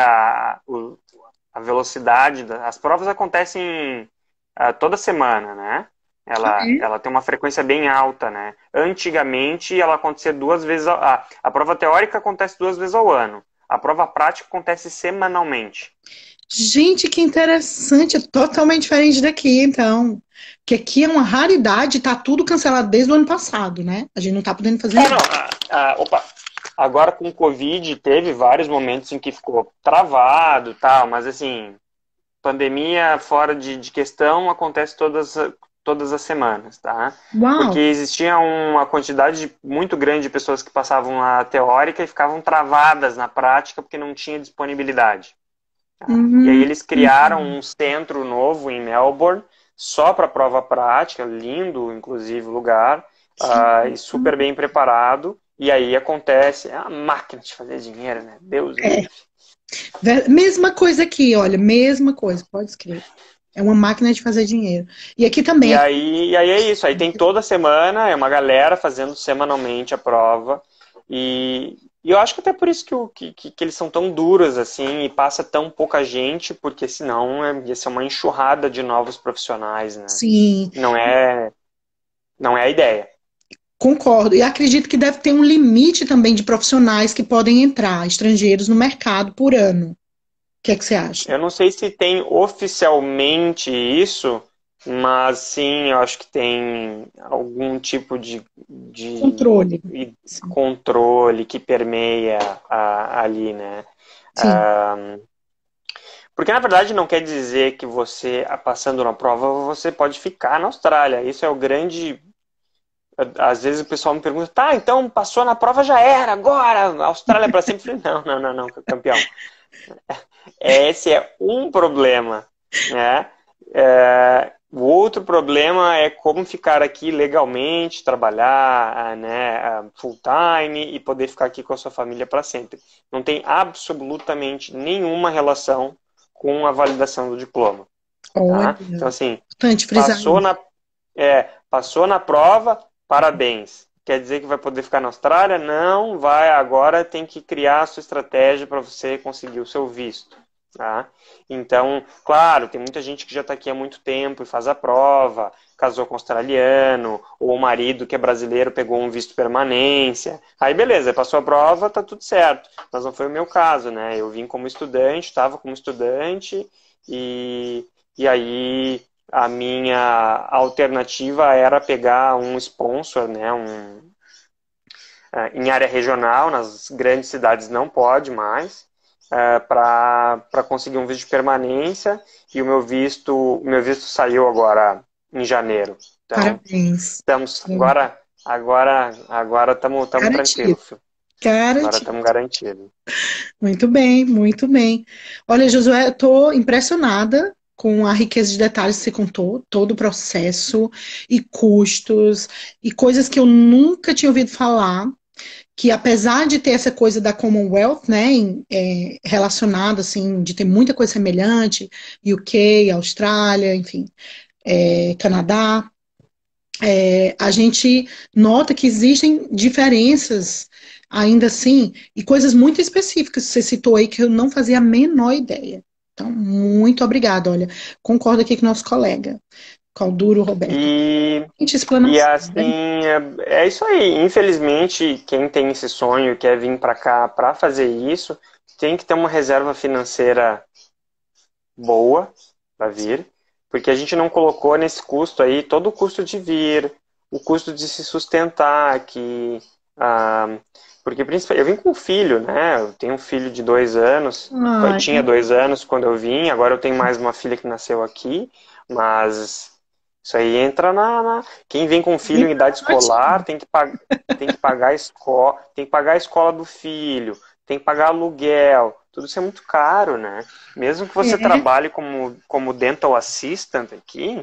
a velocidade. As provas acontecem toda semana, né? Ah, Ela tem uma frequência bem alta, né? Antigamente, ela acontecia 2 vezes. A prova teórica acontece 2 vezes ao ano. A prova prática acontece semanalmente. gente, que interessante. É totalmente diferente daqui, então. Porque aqui é uma raridade, tá tudo cancelado desde o ano passado, né? A gente não tá podendo fazer Não. nada. Opa. Agora com o Covid, teve vários momentos em que ficou travado, tal, mas assim, pandemia fora de questão acontece todas as semanas, tá? Uau! Porque existia uma quantidade muito grande de pessoas que passavam a teórica e ficavam travadas na prática porque não tinha disponibilidade. Tá? E aí Hum, eles criaram um centro novo em Melbourne só para prova prática, lindo, inclusive, lugar, e super bem preparado. E aí acontece, é uma máquina de fazer dinheiro, né? Deus me é, livre. mesma coisa aqui, olha, mesma coisa, pode escrever. É uma máquina de fazer dinheiro. E aqui também, E aí é isso, aí tem toda semana, é uma galera fazendo semanalmente a prova, e eu acho que até por isso que eles são tão duros assim, e passa tão pouca gente, porque senão ia ser uma enxurrada de novos profissionais, né? sim, Não é a ideia. concordo. E acredito que deve ter um limite também de profissionais que podem entrar, estrangeiros, no mercado por ano. O que é que você acha? Eu não sei se tem oficialmente isso, mas sim, eu acho que tem algum tipo Controle. de Sim. controle que permeia ali, né? Sim. Porque na verdade não quer dizer que você, passando na prova, você pode ficar na Austrália. Isso é o grande. Às vezes o pessoal me pergunta, tá, então passou na prova já era, agora, a Austrália é para sempre. Eu falei, não, campeão. Esse é um problema, né? O outro problema é como ficar aqui legalmente, trabalhar, né, full time e poder ficar aqui com a sua família para sempre. Não tem absolutamente nenhuma relação com a validação do diploma, Olha, tá? Então, assim, importante frisar passou isso. na, passou na prova, parabéns. Quer dizer que vai poder ficar na Austrália? Não, vai. Agora tem que criar a sua estratégia para você conseguir o seu visto. Tá? Então, claro, tem muita gente que já está aqui há muito tempo e faz a prova, casou com um australiano, ou o marido que é brasileiro pegou um visto permanência. Aí beleza, passou a prova, tá tudo certo. Mas não foi o meu caso, né? Eu vim como estudante, estava como estudante, e aí a minha alternativa era pegar um sponsor, né? Em área regional, nas grandes cidades não pode mais, para conseguir um visto de permanência, e o meu visto saiu agora em janeiro. Então, Parabéns. estamos Parabéns. agora estamos Garantido. tranquilos, filho. Agora Garantido. estamos garantidos. Muito bem, muito bem. Olha, Josué, eu estou impressionada com a riqueza de detalhes que você contou, todo o processo e custos e coisas que eu nunca tinha ouvido falar, que apesar de ter essa coisa da Commonwealth, né, relacionada, assim, de ter muita coisa semelhante, UK, Austrália, enfim, Canadá, a gente nota que existem diferenças, ainda assim, e coisas muito específicas que você citou aí que eu não fazia a menor ideia. Então, muito obrigada. Olha, concordo aqui com o nosso colega, Calduro Roberto. E, Gente, e explanação, né? assim, é isso aí. Infelizmente, quem tem esse sonho e quer vir para cá para fazer isso, tem que ter uma reserva financeira boa para vir, porque a gente não colocou nesse custo aí todo o custo de vir, o custo de se sustentar, ah, porque principalmente eu vim com um filho, né? Eu tenho um filho de 2 anos, eu Ai, tinha 2 anos quando eu vim, agora eu tenho mais uma filha que nasceu aqui, mas isso aí entra quem vem com um filho em idade escolar tem que pagar a escola, tem que pagar a escola do filho, tem que pagar aluguel, tudo isso é muito caro, né? Mesmo que você é, trabalhe como dental assistant aqui,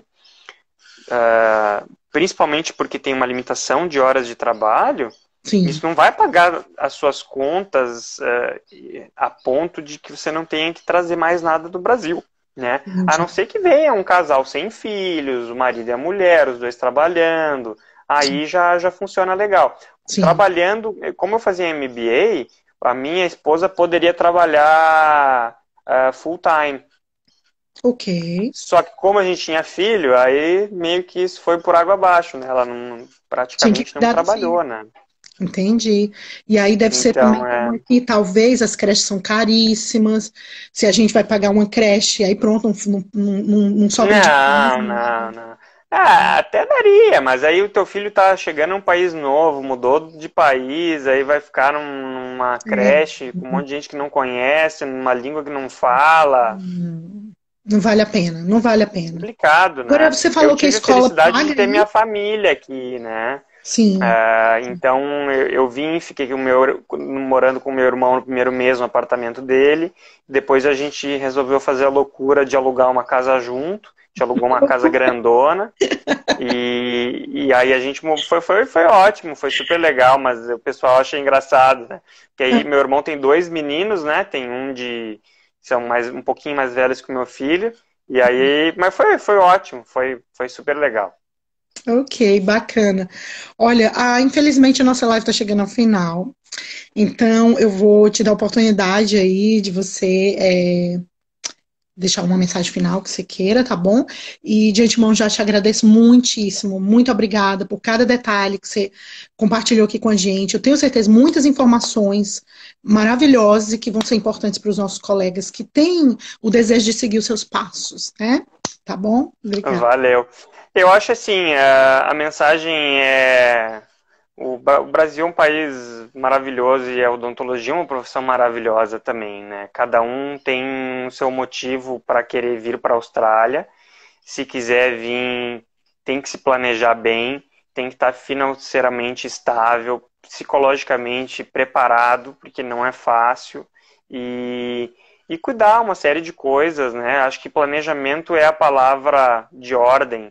principalmente porque tem uma limitação de horas de trabalho, sim, isso não vai pagar as suas contas a ponto de que você não tenha que trazer mais nada do Brasil, né? A não entendi. ser que venha um casal sem filhos, o marido e a mulher, os dois trabalhando, aí já funciona legal. Sim, Trabalhando, como eu fazia MBA, a minha esposa poderia trabalhar full time. ok. Só que como a gente tinha filho, aí meio que isso foi por água abaixo, né? Ela Tinha que praticamente não cuidar do filho. trabalhou, né? Entendi. E aí deve ser também Então, como aqui, talvez as creches são caríssimas. Se a gente vai pagar uma creche, aí pronto, não sobra dinheiro pra mais não, não, nada. não. Ah, até daria, mas aí o teu filho tá chegando a um país novo, mudou de país, aí vai ficar numa É, creche com um monte de gente que não conhece, numa língua que não fala. não vale a pena, não vale a pena. Complicado, Agora né? você Eu falou que a tive a escola felicidade de paga ter minha aí? família aqui, né? Sim. Então eu vim, fiquei morando com o meu irmão no primeiro mês no apartamento dele. Depois a gente resolveu fazer a loucura de alugar uma casa junto. A gente alugou uma casa grandona. E aí a gente foi ótimo, foi super legal, mas o pessoal acha engraçado, né? Porque aí meu irmão tem 2 meninos, né? Tem são um pouquinho mais velhos que o meu filho. E aí, mas foi ótimo, foi super legal. Ok, bacana. Olha, infelizmente a nossa live está chegando ao final, então eu vou te dar a oportunidade aí de você deixar uma mensagem final que você queira, tá bom? E de antemão já te agradeço muitíssimo, muito obrigada por cada detalhe que você compartilhou aqui com a gente. Eu tenho certeza muitas informações maravilhosas e que vão ser importantes para os nossos colegas que têm o desejo de seguir os seus passos, né? Tá bom? Obrigada. Valeu. Eu acho assim, a mensagem é o Brasil é um país maravilhoso e a odontologia é uma profissão maravilhosa também, né? Cada um tem o seu motivo para querer vir para a Austrália. Se quiser vir, tem que se planejar bem, tem que estar financeiramente estável, psicologicamente preparado, porque não é fácil, e, e cuidar uma série de coisas, né? Acho que planejamento é a palavra de ordem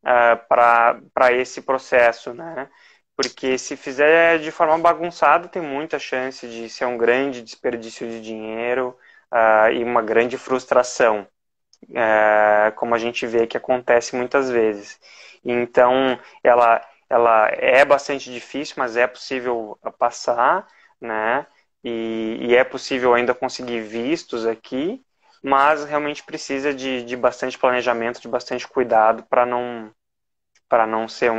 para esse processo, né? Porque se fizer de forma bagunçada, tem muita chance de ser um grande desperdício de dinheiro, e uma grande frustração, como a gente vê que acontece muitas vezes. Então, ela é bastante difícil, mas é possível passar, né? E é possível ainda conseguir vistos aqui, mas realmente precisa de bastante planejamento, de bastante cuidado para não ser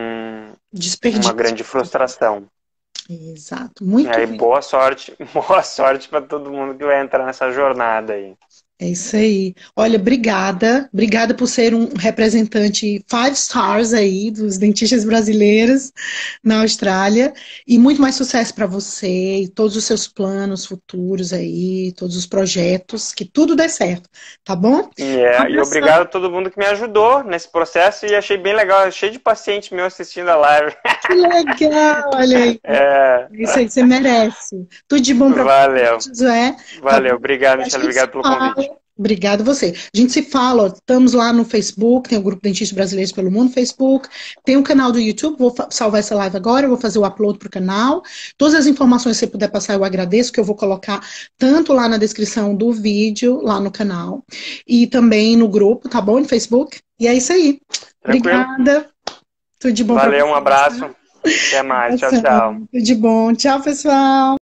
uma Desperdício. grande frustração. Exato. E Muito aí, bem. boa sorte, boa sorte para todo mundo que vai entrar nessa jornada aí. É isso aí. Olha, obrigada. Obrigada por ser um representante 5 stars aí dos dentistas brasileiros na Austrália. E muito mais sucesso para você e todos os seus planos futuros aí, todos os projetos, que tudo dê certo, tá bom? Um E abração. obrigado a todo mundo que me ajudou nesse processo e achei bem legal, cheio de paciente meu assistindo a live. Que legal, olha aí. É, Isso aí, você merece. Tudo de bom para você, valeu, Josué. Tá valeu. bom? Obrigado, E a Michelle, gente se obrigado pelo convite. fala. Obrigado você. A gente se fala, ó, estamos lá no Facebook, tem o Grupo Dentistas Brasileiros pelo Mundo no Facebook, tem um canal do YouTube, vou salvar essa live agora, vou fazer o upload para o canal. Todas as informações que você puder passar, eu agradeço, que eu vou colocar tanto lá na descrição do vídeo, lá no canal, e também no grupo, tá bom? No Facebook. E é isso aí. Tranquilo? Obrigada. Tudo de bom para Valeu, um você, abraço. tá? Até mais. Tchau, Abração. tchau. Tudo de bom. Tchau, pessoal.